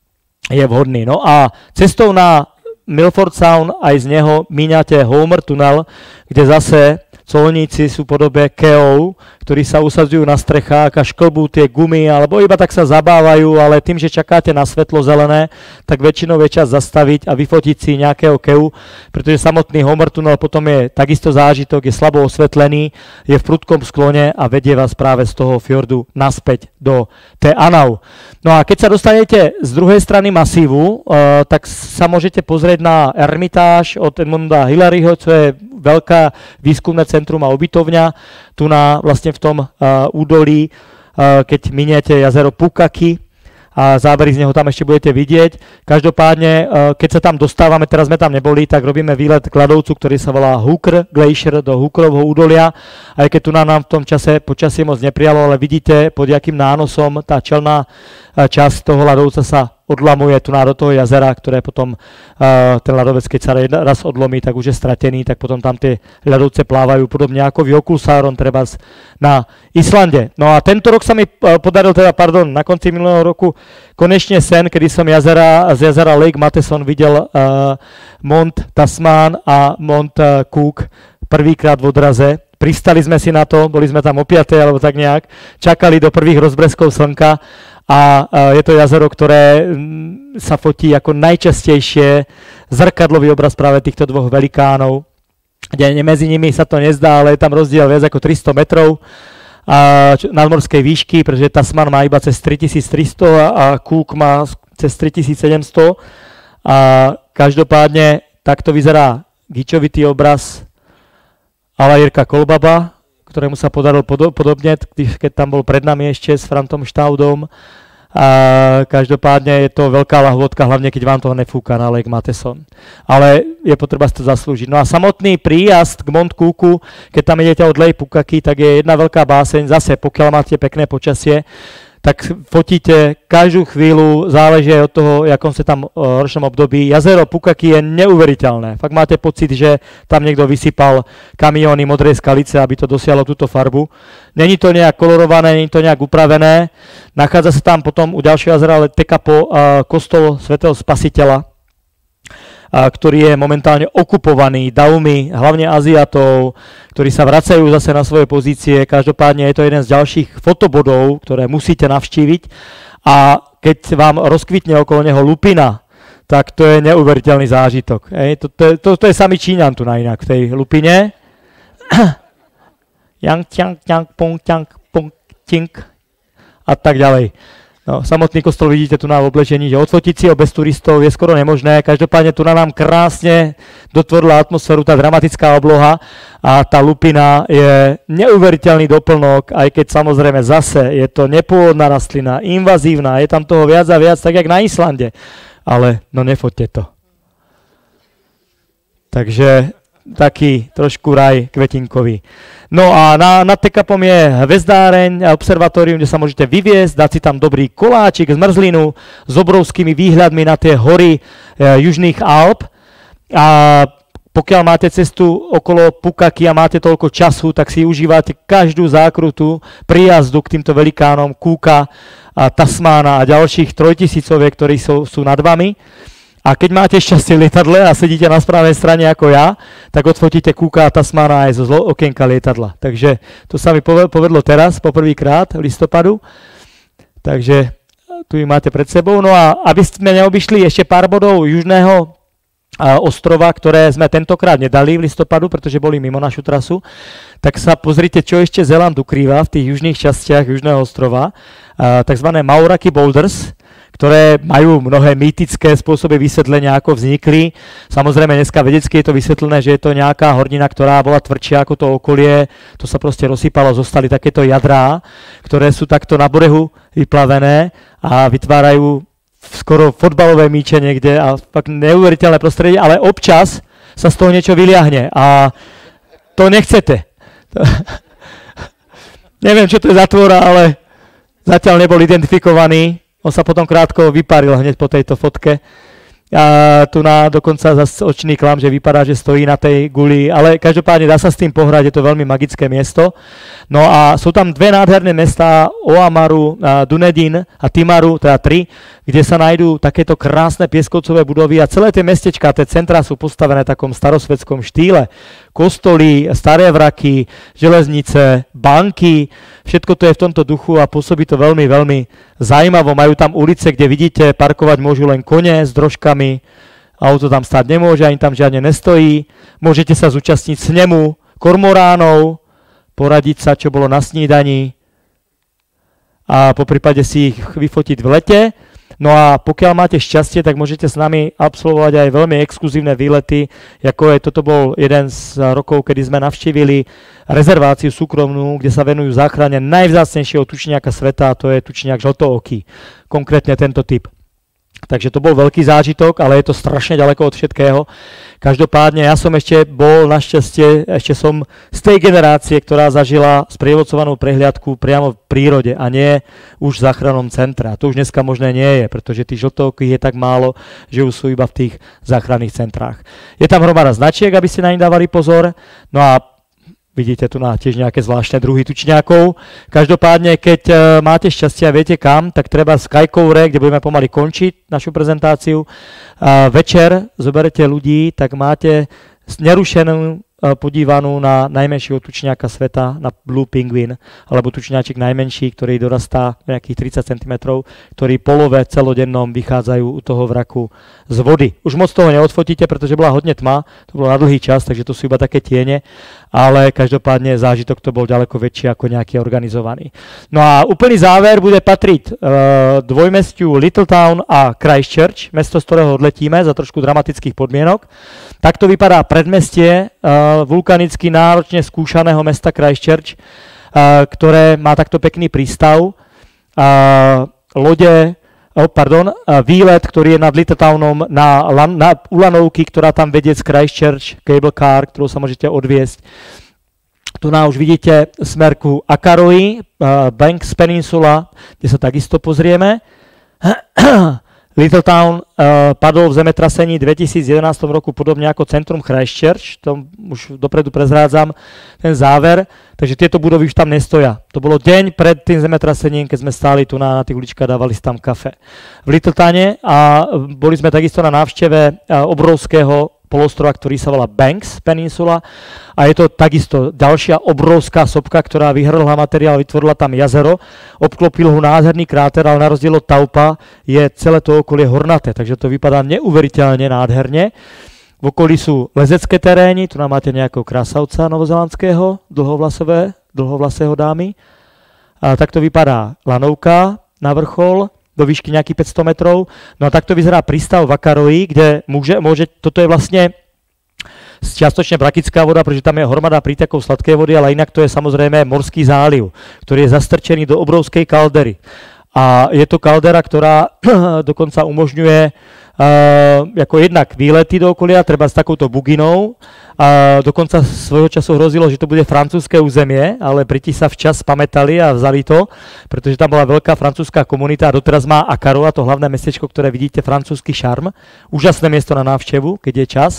je vhodný. No a cestou na Milford Sound aj z neho míňate Homer Tunnel, kde zase colníci sú v podobe keov, ktorí sa usadzujú na strechách a šklbú tie gumy, alebo iba tak sa zabávajú, ale tým, že čakáte na svetlo zelené, tak väčšinou je čas zastaviť a vyfotiť si nejakého keu, pretože samotný Homer Tunnel potom je takisto zážitok, je slabo osvetlený, je v prudkom sklone a vedie vás práve z toho fjordu naspäť do Te Anau. No a keď sa dostanete z druhej strany masívu, uh, tak sa môžete pozrieť na Ermitáž od Edmunda Hillaryho, čo je veľká výskumné centrum a ubytovňa. Tu na vlastne v tom uh, údolí, uh, keď miniete jazero Pukaki a zábery z neho tam ešte budete vidieť. Každopádne, uh, keď sa tam dostávame, teraz sme tam neboli, tak robíme výlet k ľadovcu, ktorý sa volá Hooker Glacier do Hookerovho údolia. Aj keď tu na nám v tom čase počasie moc neprijalo, ale vidíte, pod jakým nánosom tá čelná uh, časť toho ľadovca sa odlamuje tu na do toho jazera, ktoré potom uh, ten ľadovec, keď sa raz odlomí, tak už je stratený, tak potom tam tie ľadovce plávajú podobne ako v Jökulsárlón treba na Islande. No a tento rok sa mi uh, podaril, teda, pardon, na konci minulého roku konečne sen, kedy som jazera, z jazera Lake Matheson videl uh, Mont Tasman a Mont uh, Cook prvýkrát v odraze. Pristali sme si na to, boli sme tam o piatej alebo tak nejak, čakali do prvých rozbreskov slnka a je to jazero, ktoré sa fotí ako najčastejšie zrkadlový obraz práve týchto dvoch velikánov, kde medzi nimi sa to nezdá, ale je tam rozdiel viac ako tristo metrov nadmorskej výšky, pretože Tasman má iba cez tritisíctristo a Cook má cez tritisícsedemsto a každopádne takto vyzerá gičovitý obraz Ala Jirka Kolbaba, ktorému sa podarilo podobne, keď tam bol pred nami ešte s Frantom Štaudom. A každopádne je to veľká lahôdka, hlavne keď vám toho nefúka na Lake Matheson. Ale je potreba si to zaslúžiť. No a samotný príjazd k Mont Cooku, keď tam idete od Lake Pukaki, tak je jedna veľká báseň. Zase, pokiaľ máte pekné počasie, tak fotíte každú chvíľu, záleží aj od toho, jakom ste tam v ročnom období. Jazero Pukaki je neuveriteľné. Fakt máte pocit, že tam niekto vysypal kamióny modrej skalice, aby to dosiahlo túto farbu. Není to nejak kolorované, není to nejak upravené. Nachádza sa tam potom u ďalšieho jazera, ale Tekapo, kostol svätého Spasiteľa. ktorý je momentálne okupovaný davmi, hlavne Aziatov, ktorí sa vracajú zase na svoje pozície. Každopádne je to jeden z ďalších fotobodov, ktoré musíte navštíviť. A keď vám rozkvitne okolo neho lupina, tak to je neuveriteľný zážitok. Ej, to, to, to, to je samý Číňan tu na inak v tej lupine. Yang, tiang, tiang, pong, tiang, pong, tink a tak ďalej. No, samotný kostol vidíte tu na oblečení, že odfotiť si ho bez turistov je skoro nemožné. Každopádne tu na nám krásne dotvorila atmosféru tá dramatická obloha a tá lupina je neuveriteľný doplnok, aj keď samozrejme zase je to nepôvodná rastlina, invazívna, je tam toho viac a viac, tak jak na Islande. Ale no nefoďte to. Takže taký trošku raj kvetinkový. No a na, nad Tekapom je hvezdáreň a observatórium, kde sa môžete vyviesť, dať si tam dobrý koláčik, zmrzlinu s obrovskými výhľadmi na tie hory e, južných Alp. A pokiaľ máte cestu okolo Pukaky a máte toľko času, tak si užívate každú zákrutu príjazdu k týmto velikánom Kuka, a Tasmána a ďalších trojtisícoviek, ktorí sú, sú nad vami. A keď máte šťastie v lietadle a sedíte na správnej strane ako ja, tak odfotíte Kuka a Tasmána aj zo okienka lietadla. Takže to sa mi povedlo teraz, poprvýkrát v listopadu. Takže tu ich máte pred sebou. No a aby sme neobyšli ešte pár bodov južného ostrova, ktoré sme tentokrát nedali v listopadu, pretože boli mimo našu trasu, tak sa pozrite, čo ešte Zéland ukrýva v tých južných častiach južného ostrova, takzvané Mauraki Boulders, ktoré majú mnohé mýtické spôsoby vysvetlenia, ako vznikli. Samozrejme, dneska vedecky je to vysvetlené, že je to nejaká hornina, ktorá bola tvrdšia ako to okolie. To sa proste rozsypalo, zostali takéto jadrá, ktoré sú takto na brehu vyplavené a vytvárajú skoro fotbalové míče niekde a fakt neuveriteľné prostredie, ale občas sa z toho niečo vyliahne a to nechcete. Neviem, čo to je za tvora, ale zatiaľ nebol identifikovaný. On sa potom krátko vyparil hneď po tejto fotke. A tu na dokonca zase očný klam, že vypadá, že stojí na tej guli, ale každopádne dá sa s tým pohrať, je to veľmi magické miesto. No a sú tam dve nádherné mestá, Oamaru, Dunedin a Timaru, teda tri, kde sa nájdú takéto krásne pieskovcové budovy a celé tie mestečká, tie centrá sú postavené v takom starosvedskom štýle. Kostoly, staré vraky, železnice, banky, všetko to je v tomto duchu a pôsobí to veľmi, veľmi zaujímavo. Majú tam ulice, kde vidíte, parkovať môžu len kone s drožkami, auto tam stáť nemôže, ani tam žiadne nestojí. Môžete sa zúčastniť snemu kormoránov, poradiť sa, čo bolo na snídaní a poprípade si ich vyfotiť v lete. No a pokiaľ máte šťastie, tak môžete s nami absolvovať aj veľmi exkluzívne výlety, ako je, toto bol jeden z rokov, kedy sme navštívili rezerváciu súkromnú, kde sa venujú záchrane najvzácnejšieho tučniaka sveta, a to je tučniak žltooký, konkrétne tento typ. Takže to bol veľký zážitok, ale je to strašne ďaleko od všetkého. Každopádne ja som ešte bol, našťastie, ešte som z tej generácie, ktorá zažila sprievodcovanú prehliadku priamo v prírode a nie už v záchrannom centre. A to už dneska možné nie je, pretože tých žltookých je tak málo, že už sú iba v tých záchranných centrách. Je tam hromada značiek, aby ste na ne dávali pozor. No a vidíte tu na tiež nejaké zvláštne druhy tučňákov. Každopádne, keď uh, máte šťastie a viete kam, tak treba z Kajkoure, kde budeme pomaly končiť našu prezentáciu, uh, večer zoberete ľudí, tak máte nerušenú uh, podívanú na najmenšieho tučňáka sveta, na Blue Penguin, alebo tučňáčik najmenší, ktorý dorastá nejakých tridsať centimetrov, ktorý polove celodennom vychádzajú u toho vraku z vody. Už moc toho neodfotíte, pretože bola hodne tma, to bolo na dlhý čas, takže to sú iba také tiene, ale každopádne zážitok to bol ďaleko väčší ako nejaký organizovaný. No a úplný záver bude patriť uh, dvojmestiu Littletown a Christchurch, mesto, z ktorého odletíme za trošku dramatických podmienok. Takto vypadá predmestie uh, vulkanicky náročne skúšaného mesta Christchurch, uh, ktoré má takto pekný prístav, uh, lode, oh, pardon, uh, výlet, ktorý je nad Littletownom na, na ulanovky, ktorá tam vedie z Christchurch, cable car, ktorú sa môžete odviesť. Tu na už vidíte smerku Akaroi, uh, Banks Peninsula, kde sa takisto pozrieme. Littletown uh, padol v zemetrasení dvetisíc jedenásť roku podobne ako centrum Christchurch, to už dopredu prezrádzam ten záver, takže tieto budovy už tam nestoja. To bolo deň pred tým zemetrasením, keď sme stáli tu na, na tých uličkách, dávali si tam kafe v Littletowne a boli sme takisto na návšteve uh, obrovského polostrova, ktorý sa volá Banks Peninsula a je to takisto ďalšia obrovská sopka, ktorá vyhrlila materiál, vytvorila tam jazero, obklopil ho nádherný kráter, ale na rozdiel od Taupa je celé to okolie hornaté, takže to vypadá neuveriteľne nádherne. V okolí sú lezecké terény, tu nám máte nejakého krásavca novozelandského, dlhovlasové, dlhovlasého dámy. A takto vypadá lanovka na vrchol, do výšky nejakých päťsto metrov. No a takto vyzerá prístav v Akaroji, kde môže, môže, toto je vlastne čiastočne brakická voda, pretože tam je hromada prítekov sladkej vody, ale inak to je samozrejme morský záliv, ktorý je zastrčený do obrovskej kaldery. A je to kaldera, ktorá dokonca umožňuje uh, ako jednak výlety do okolia, treba s takouto buginou. A dokonca svojho času hrozilo, že to bude francúzske územie, ale Briti sa včas pamätali a vzali to, pretože tam bola veľká francúzska komunita a doteraz má Akaro, a to hlavné mestečko, ktoré vidíte, francúzsky šarm. Úžasné miesto na návštevu, keď je čas.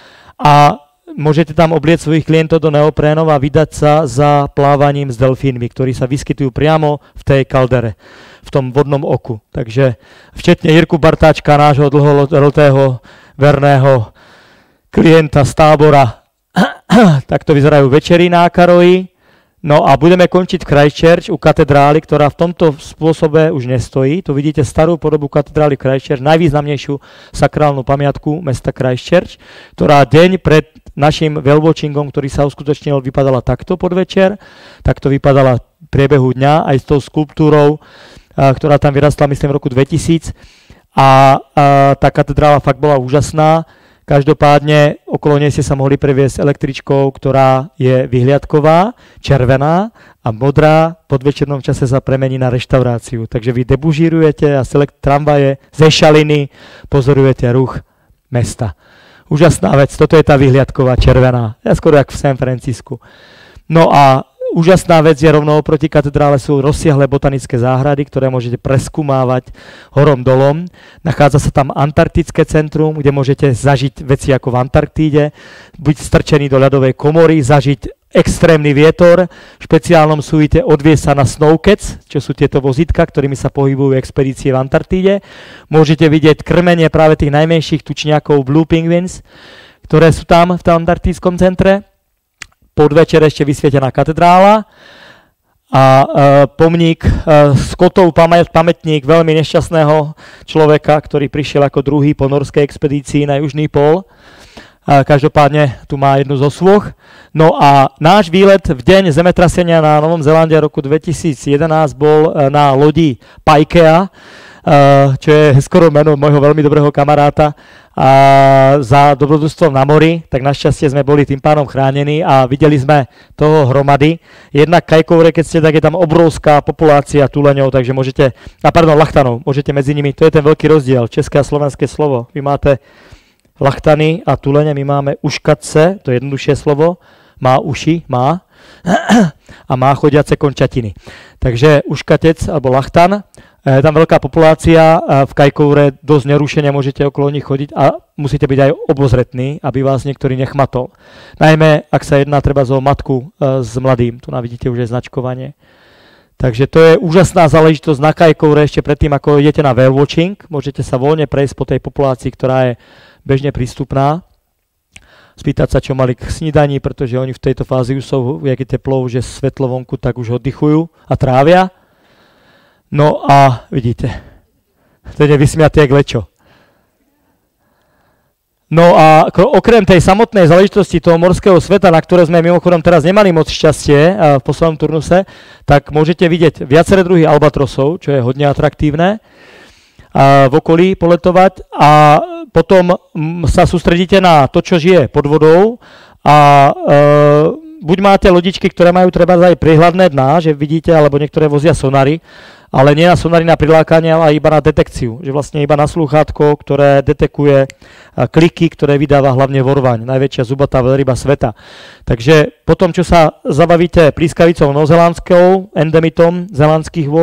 A môžete tam oblieť svojich klientov do neoprénov a vydať sa za plávaním s delfínmi, ktorí sa vyskytujú priamo v tej kaldere, v tom vodnom oku. Takže včetne Jirku Bartáčka, nášho dlholetého verného klienta z tábora. Takto vyzerajú večery na Akaroji. No a budeme končiť v Christchurch u katedrály, ktorá v tomto spôsobe už nestojí. Tu vidíte starú podobu katedrály Christchurch, najvýznamnejšiu sakrálnu pamiatku mesta Christchurch, ktorá deň pred našim whale-watchingom, ktorý sa uskutočnil, vypadala takto podvečer. Takto vypadala v priebehu dňa aj s tou skulptúrou, ktorá tam vyrastla, myslím, v roku dvetisíc. A, a tá katedrála fakt bola úžasná. Každopádne okolo nej ste sa mohli previesť električkou, ktorá je vyhliadková, červená a modrá v podvečernom čase sa premení na reštauráciu. Takže vy debužírujete a selekt tramvaje ze Šaliny pozorujete ruch mesta. Úžasná vec, toto je tá vyhliadková červená, ja skoro jak v San Francisku. No a úžasná vec je rovno oproti katedrále sú rozsiahle botanické záhrady, ktoré môžete preskúmávať horom dolom. Nachádza sa tam Antarktické centrum, kde môžete zažiť veci ako v Antarktíde, byť strčený do ľadovej komory, zažiť extrémny vietor, v špeciálnom súite odviesť sa na Snowcats, čo sú tieto vozítka, ktorými sa pohybujú expedície v Antarktíde. Môžete vidieť krmenie práve tých najmenších tučniakov Blue Penguins, ktoré sú tam v tom antarktískom centre. Podvečer ešte vysvietená katedrála a e, pomník, e, Scottov pamät, pamätník veľmi nešťastného človeka, ktorý prišiel ako druhý po norskej expedícii na južný pól. A každopádne tu má jednu zo osôch. No a náš výlet v deň zemetrasenia na Novom Zélande roku dvetisíc jedenásť bol na lodi Paikea, čo je skoro meno môjho veľmi dobrého kamaráta, a za dobrodružstvom na mori, tak našťastie sme boli tým pánom chránení a videli sme toho hromady. Jednak kajkoure, keď ste, tak je tam obrovská populácia tuleňov, takže môžete, a pardon, lachtanov, môžete medzi nimi, to je ten veľký rozdiel, české a slovenské slovo. Vy máte lachtany a tulene, my máme uškatce, to je jednoduchšie slovo, má uši, má, a má chodiace končatiny. Takže uškatec alebo lachtan, je tam veľká populácia, v kajkoure dosť nerušene môžete okolo nich chodiť a musíte byť aj obozretní, aby vás niektorý nechmatol. Najmä, ak sa jedná treba o matku s mladým, tu navidíte už aj značkovanie. Takže to je úžasná záležitosť na kajkoure ešte predtým, ako idete na whale watching. Môžete sa voľne prejsť po tej populácii, ktorá je bežne prístupná. Spýtať sa, čo mali k snídaní, pretože oni v tejto fázi už sú, jak je teplo, že svetlo vonku, tak už oddychujú a trávia. No a vidíte, to je vysmiaté jak lečo. No a okrem tej samotnej záležitosti toho morského sveta, na ktoré sme mimochodom teraz nemali moc šťastie v poslednom turnuse, tak môžete vidieť viaceré druhy albatrosov, čo je hodne atraktívne, v okolí poletovať a potom sa sústredíte na to, čo žije pod vodou a e, buď máte lodičky, ktoré majú treba aj priehľadné dná, že vidíte, alebo niektoré vozia sonary, ale nie na sonary na prilákanie, ale iba na detekciu, že vlastne iba na slúchátko, ktoré detekuje kliky, ktoré vydáva hlavne vorvaň, najväčšia zubatá veľryba sveta. Takže potom, čo sa zabavíte plískavicou novozelandskou, endemitom zelandských vod,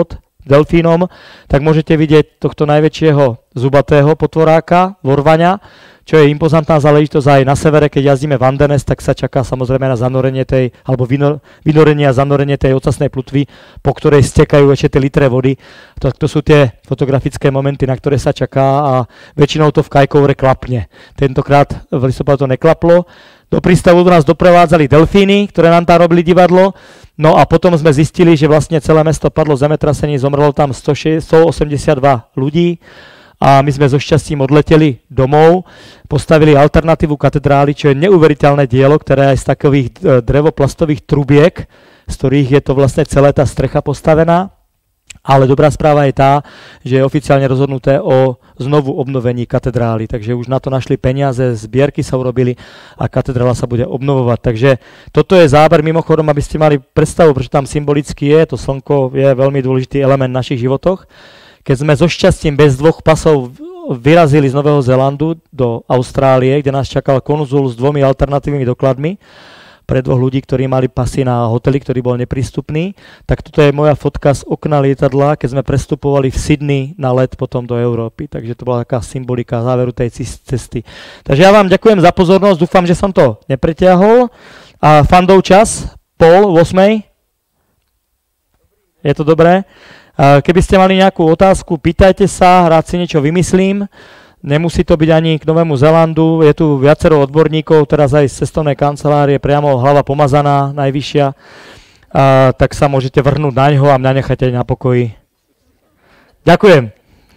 delfínom, tak môžete vidieť tohto najväčšieho zubatého potvoráka, vorvaňa, čo je impozantná záležitosť aj na severe, keď jazdíme v Andenes, tak sa čaká samozrejme na zanorenie tej, alebo vynorenie a zanorenie tej ocasnej plutvy, po ktorej stekajú ešte tie litre vody. To, to sú tie fotografické momenty, na ktoré sa čaká a väčšinou to v Kajkovre klapne. Tentokrát v listopadu to neklaplo. Do prístavu nás doprevádzali delfíny, ktoré nám tam robili divadlo. No a potom sme zistili, že vlastne celé mesto padlo v zemetrasení, zomrelo tam stoosemdesiatdva ľudí. A my sme so šťastím odleteli domov, postavili alternatívu katedrály, čo je neuveriteľné dielo, ktoré je z takových drevoplastových trubiek, z ktorých je to vlastne celá tá strecha postavená. Ale dobrá správa je tá, že je oficiálne rozhodnuté o znovu obnovení katedrály, takže už na to našli peniaze, zbierky sa urobili a katedrála sa bude obnovovať. Takže toto je záber, mimochodom, aby ste mali predstavu, prečo tam symbolicky je, to slnko je veľmi dôležitý element v našich životoch. Keď sme so šťastím bez dvoch pasov vyrazili z Nového Zélandu do Austrálie, kde nás čakal konzul s dvomi alternatívnymi dokladmi pre dvoch ľudí, ktorí mali pasy na hoteli, ktorý bol neprístupný, tak toto je moja fotka z okna lietadla, keď sme prestupovali v Sydney na let potom do Európy. Takže to bola taká symbolika záveru tej cesty. Takže ja vám ďakujem za pozornosť, dúfam, že som to nepretiahol. A fandov čas, pol, osmej. Je to dobré? Keby ste mali nejakú otázku, pýtajte sa, rád si niečo vymyslím. Nemusí to byť ani k Novému Zélandu, je tu viacero odborníkov, teraz aj z cestovnej kancelárie, priamo hlava pomazaná, najvyššia, a, tak sa môžete vrhnúť na ňo a mňa nechajte na pokoji. Ďakujem.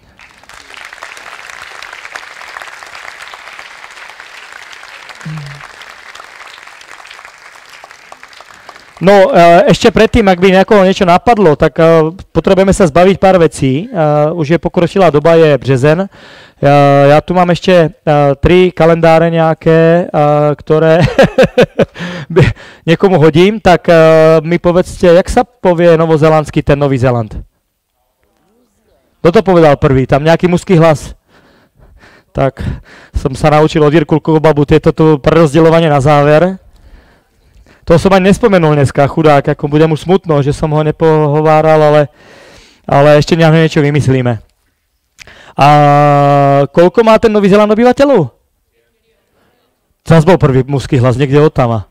No, ešte predtým, ak by nejakoho niečo napadlo, tak potrebujeme sa zbaviť pár vecí. Už je pokročilá doba, je březen. Ja tu mám ešte tri kalendáre nejaké, ktoré niekomu hodím. Tak mi povedzte, jak sa povie novozelandský ten Nový Zéland? Kto to povedal prvý? Tam nejaký mužský hlas? Tak som sa naučil od Jirku Kobabu tieto prerozdeľovanie na záver. To som ani nespomenul dneska, chudák, ako bude mu smutno, že som ho nepohováral, ale, ale ešte niečo vymyslíme. A koľko má ten Nový Zéland obyvateľov? Zas bol prvý mužský hlas, niekde od tam.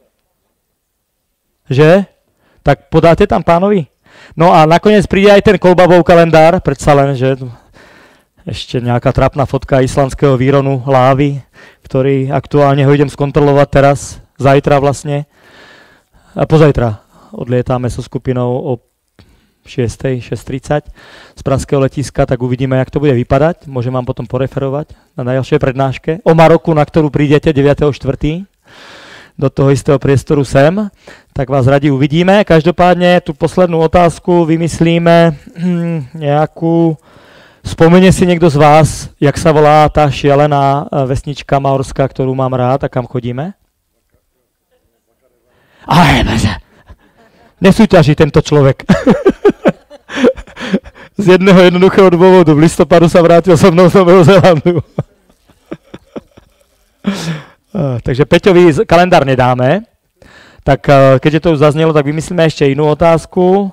Že? Tak podáte tam pánovi? No a nakoniec príde aj ten Kolbabov kalendár, predsa len, že ešte nejaká trapná fotka islandského výronu lávy, ktorý aktuálne ho idem skontrolovať teraz, zajtra vlastne. A pozajtra odlietame so skupinou o šiestej, šesť tridsať z pražského letiska, tak uvidíme, jak to bude vypadať. Môžem vám potom poreferovať na najďalšej prednáške o Maroku, na ktorú prídete deviateho štvrtého do toho istého priestoru sem. Tak vás radi uvidíme. Každopádne tú poslednú otázku vymyslíme hm, nejakú... Spomenie si niekto z vás, jak sa volá tá šialená vesnička maorská, ktorú mám rád a kam chodíme? Aj, nesúťaží tento človek. Z jedného jednoduchého dôvodu. V listopadu sa vrátil so mnou z Nového Zélandu. Takže Peťovi kalendár nedáme. Tak keďže to už zaznelo, tak vymyslíme ešte inú otázku.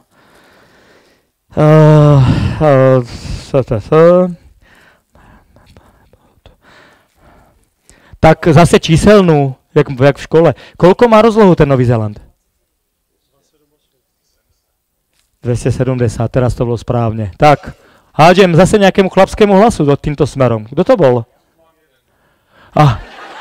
Tak zase číselnú. Jak, jak v škole. Koľko má rozlohu ten Nový Zéland? dvestosedemdesiat, teraz to bolo správne. Tak, hádžem zase nejakému chlapskému hlasu do týmto smerom. Kto to bol? Ah.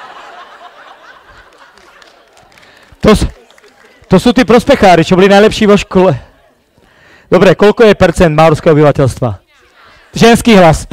To, to sú tí prospechári, čo boli najlepší vo škole. Dobre, koľko je percent maorského obyvateľstva? Ženský hlas.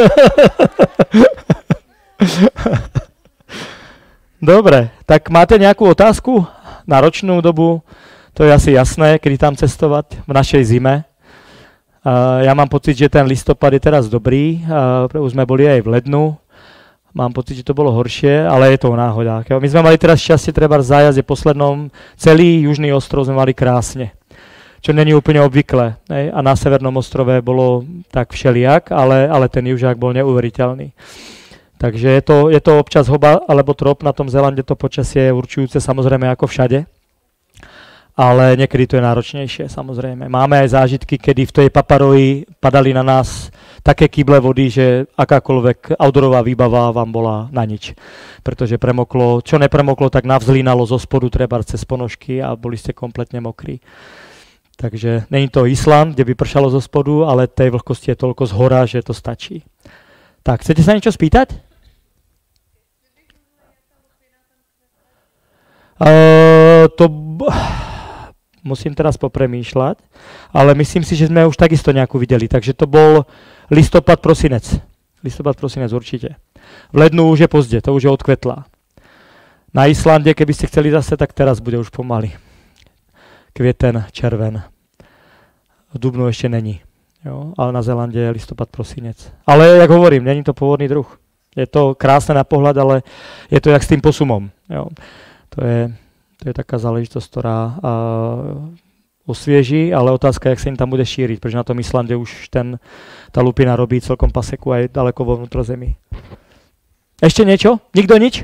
Dobre, tak máte nejakú otázku na ročnú dobu? To je asi jasné, kedy tam cestovať v našej zime. Uh, ja mám pocit, že ten listopad je teraz dobrý. Uh, už sme boli aj v lednu. Mám pocit, že to bolo horšie, ale je to náhoda. My sme mali teraz šťastie, treba v zájazde poslednom. Celý južný ostrov sme mali krásne, čo není úplne obvyklé. Ne? A na severnom ostrove bolo tak všelijak, ale, ale ten južák bol neuveriteľný. Takže je to, je to občas hoba alebo trop na tom Zélande, to počasie je určujúce samozrejme ako všade. ale niekedy to je náročnejšie, samozrejme. Máme aj zážitky, kedy v tej Paparoji padali na nás také kyble vody, že akákoľvek outdoorová výbava vám bola na nič. Pretože premoklo, čo nepremoklo, tak navzlínalo zo spodu treba cez ponožky a boli ste kompletne mokrí. Takže není to Island, kde by pršalo zo spodu, ale tej vlhkosti je toľko z hora, že to stačí. Tak, chcete sa niečo spýtať? Uh, to b- musím teraz popremýšľať, ale myslím si, že sme už takisto nejakú videli, takže to bol listopad, prosinec. Listopad, prosinec určite. V lednu už je pozde, to už je odkvetlá. Na Islande, keby ste chceli zase, tak teraz bude už pomaly. Kvieten, červen. V dubnu ešte není. Jo? Ale na Zélande je listopad, prosinec. Ale, jak hovorím, není to pôvodný druh. Je to krásne na pohľad, ale je to jak s tým posumom. Jo? To je, to je taká záležitosť, ktorá uh, osvieží, ale otázka, jak sa im tam bude šíriť, pretože na tom Islande už ten, tá lupina robí celkom paseku aj daleko vo vnútrozemí. Ešte niečo? Nikto nič?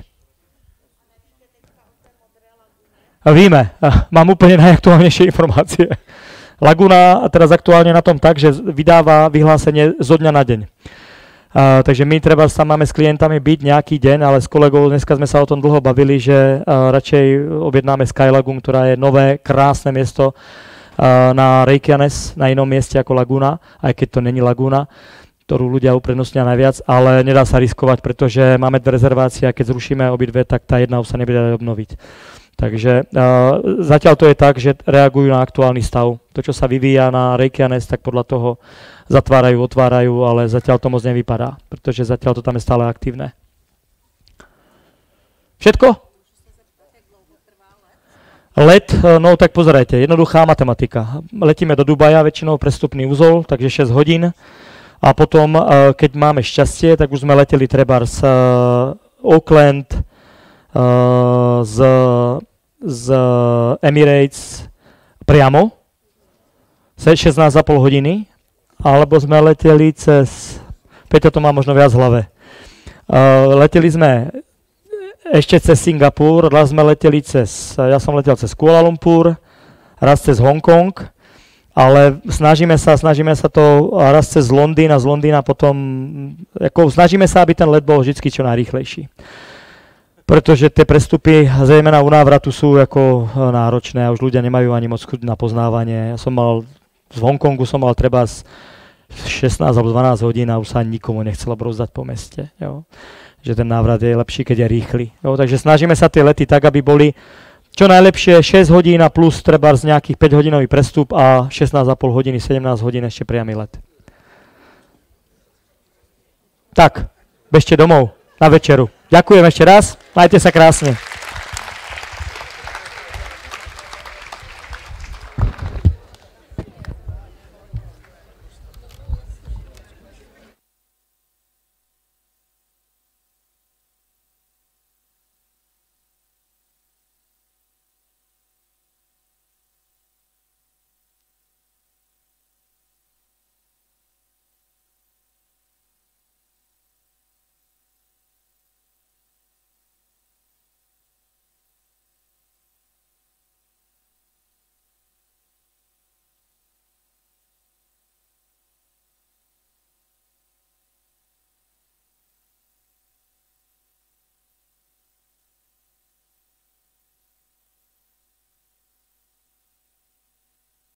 Víme, mám úplne najaktuálnejšie informácie. Laguna teraz aktuálne na tom tak, že vydáva vyhlásenie zo dňa na deň. Uh, takže my treba tam máme s klientami byť nejaký deň, ale s kolegou dneska sme sa o tom dlho bavili, že uh, radšej objednáme Sky Lagoon, ktorá je nové, krásne miesto uh, na Reykjanes, na inom mieste ako Laguna, aj keď to není Laguna, ktorú ľudia uprednostnia najviac, ale nedá sa riskovať, pretože máme dve rezervácie a keď zrušíme obidve, tak tá jedna už sa nebude dať obnoviť. Takže uh, zatiaľ to je tak, že reagujú na aktuálny stav. To, čo sa vyvíja na Reykjanes, tak podľa toho zatvárajú, otvárajú, ale zatiaľ to moc nevypadá, pretože zatiaľ to tam je stále aktívne. Všetko? Let, no tak pozerajte, jednoduchá matematika. Letíme do Dubaja, väčšinou prestupný úzol, takže šesť hodín. A potom, uh, keď máme šťastie, tak už sme leteli trebárs uh, Auckland, uh, z, z Emirates priamo, šestnásť a pol hodiny, alebo sme leteli cez, Peťo to má možno viac v hlave, uh, leteli sme ešte cez Singapur, raz sme leteli cez, ja som letel cez Kuala Lumpur, raz cez Hongkong, ale snažíme sa, snažíme sa to raz cez Londýn a z Londýna potom, ako snažíme sa, aby ten let bol vždy čo najrýchlejší. Pretože tie prestupy, zejména u návratu, sú ako náročné a už ľudia nemajú ani moc chuť na poznávanie. Ja som mal, z Hongkongu som mal treba z šestnásť alebo dvanásť hodín a už sa nikomu nechcelo brozdať po meste. Jo. Že ten návrat je lepší, keď je rýchly. Jo. Takže snažíme sa tie lety tak, aby boli čo najlepšie šesť hodín a plus treba z nejakých päť hodinový prestup a šestnásť a pol hodiny, sedemnásť hodín ešte priamy let. Tak, bežte domov na večeru. Ďakujem ešte raz, majte sa krásne.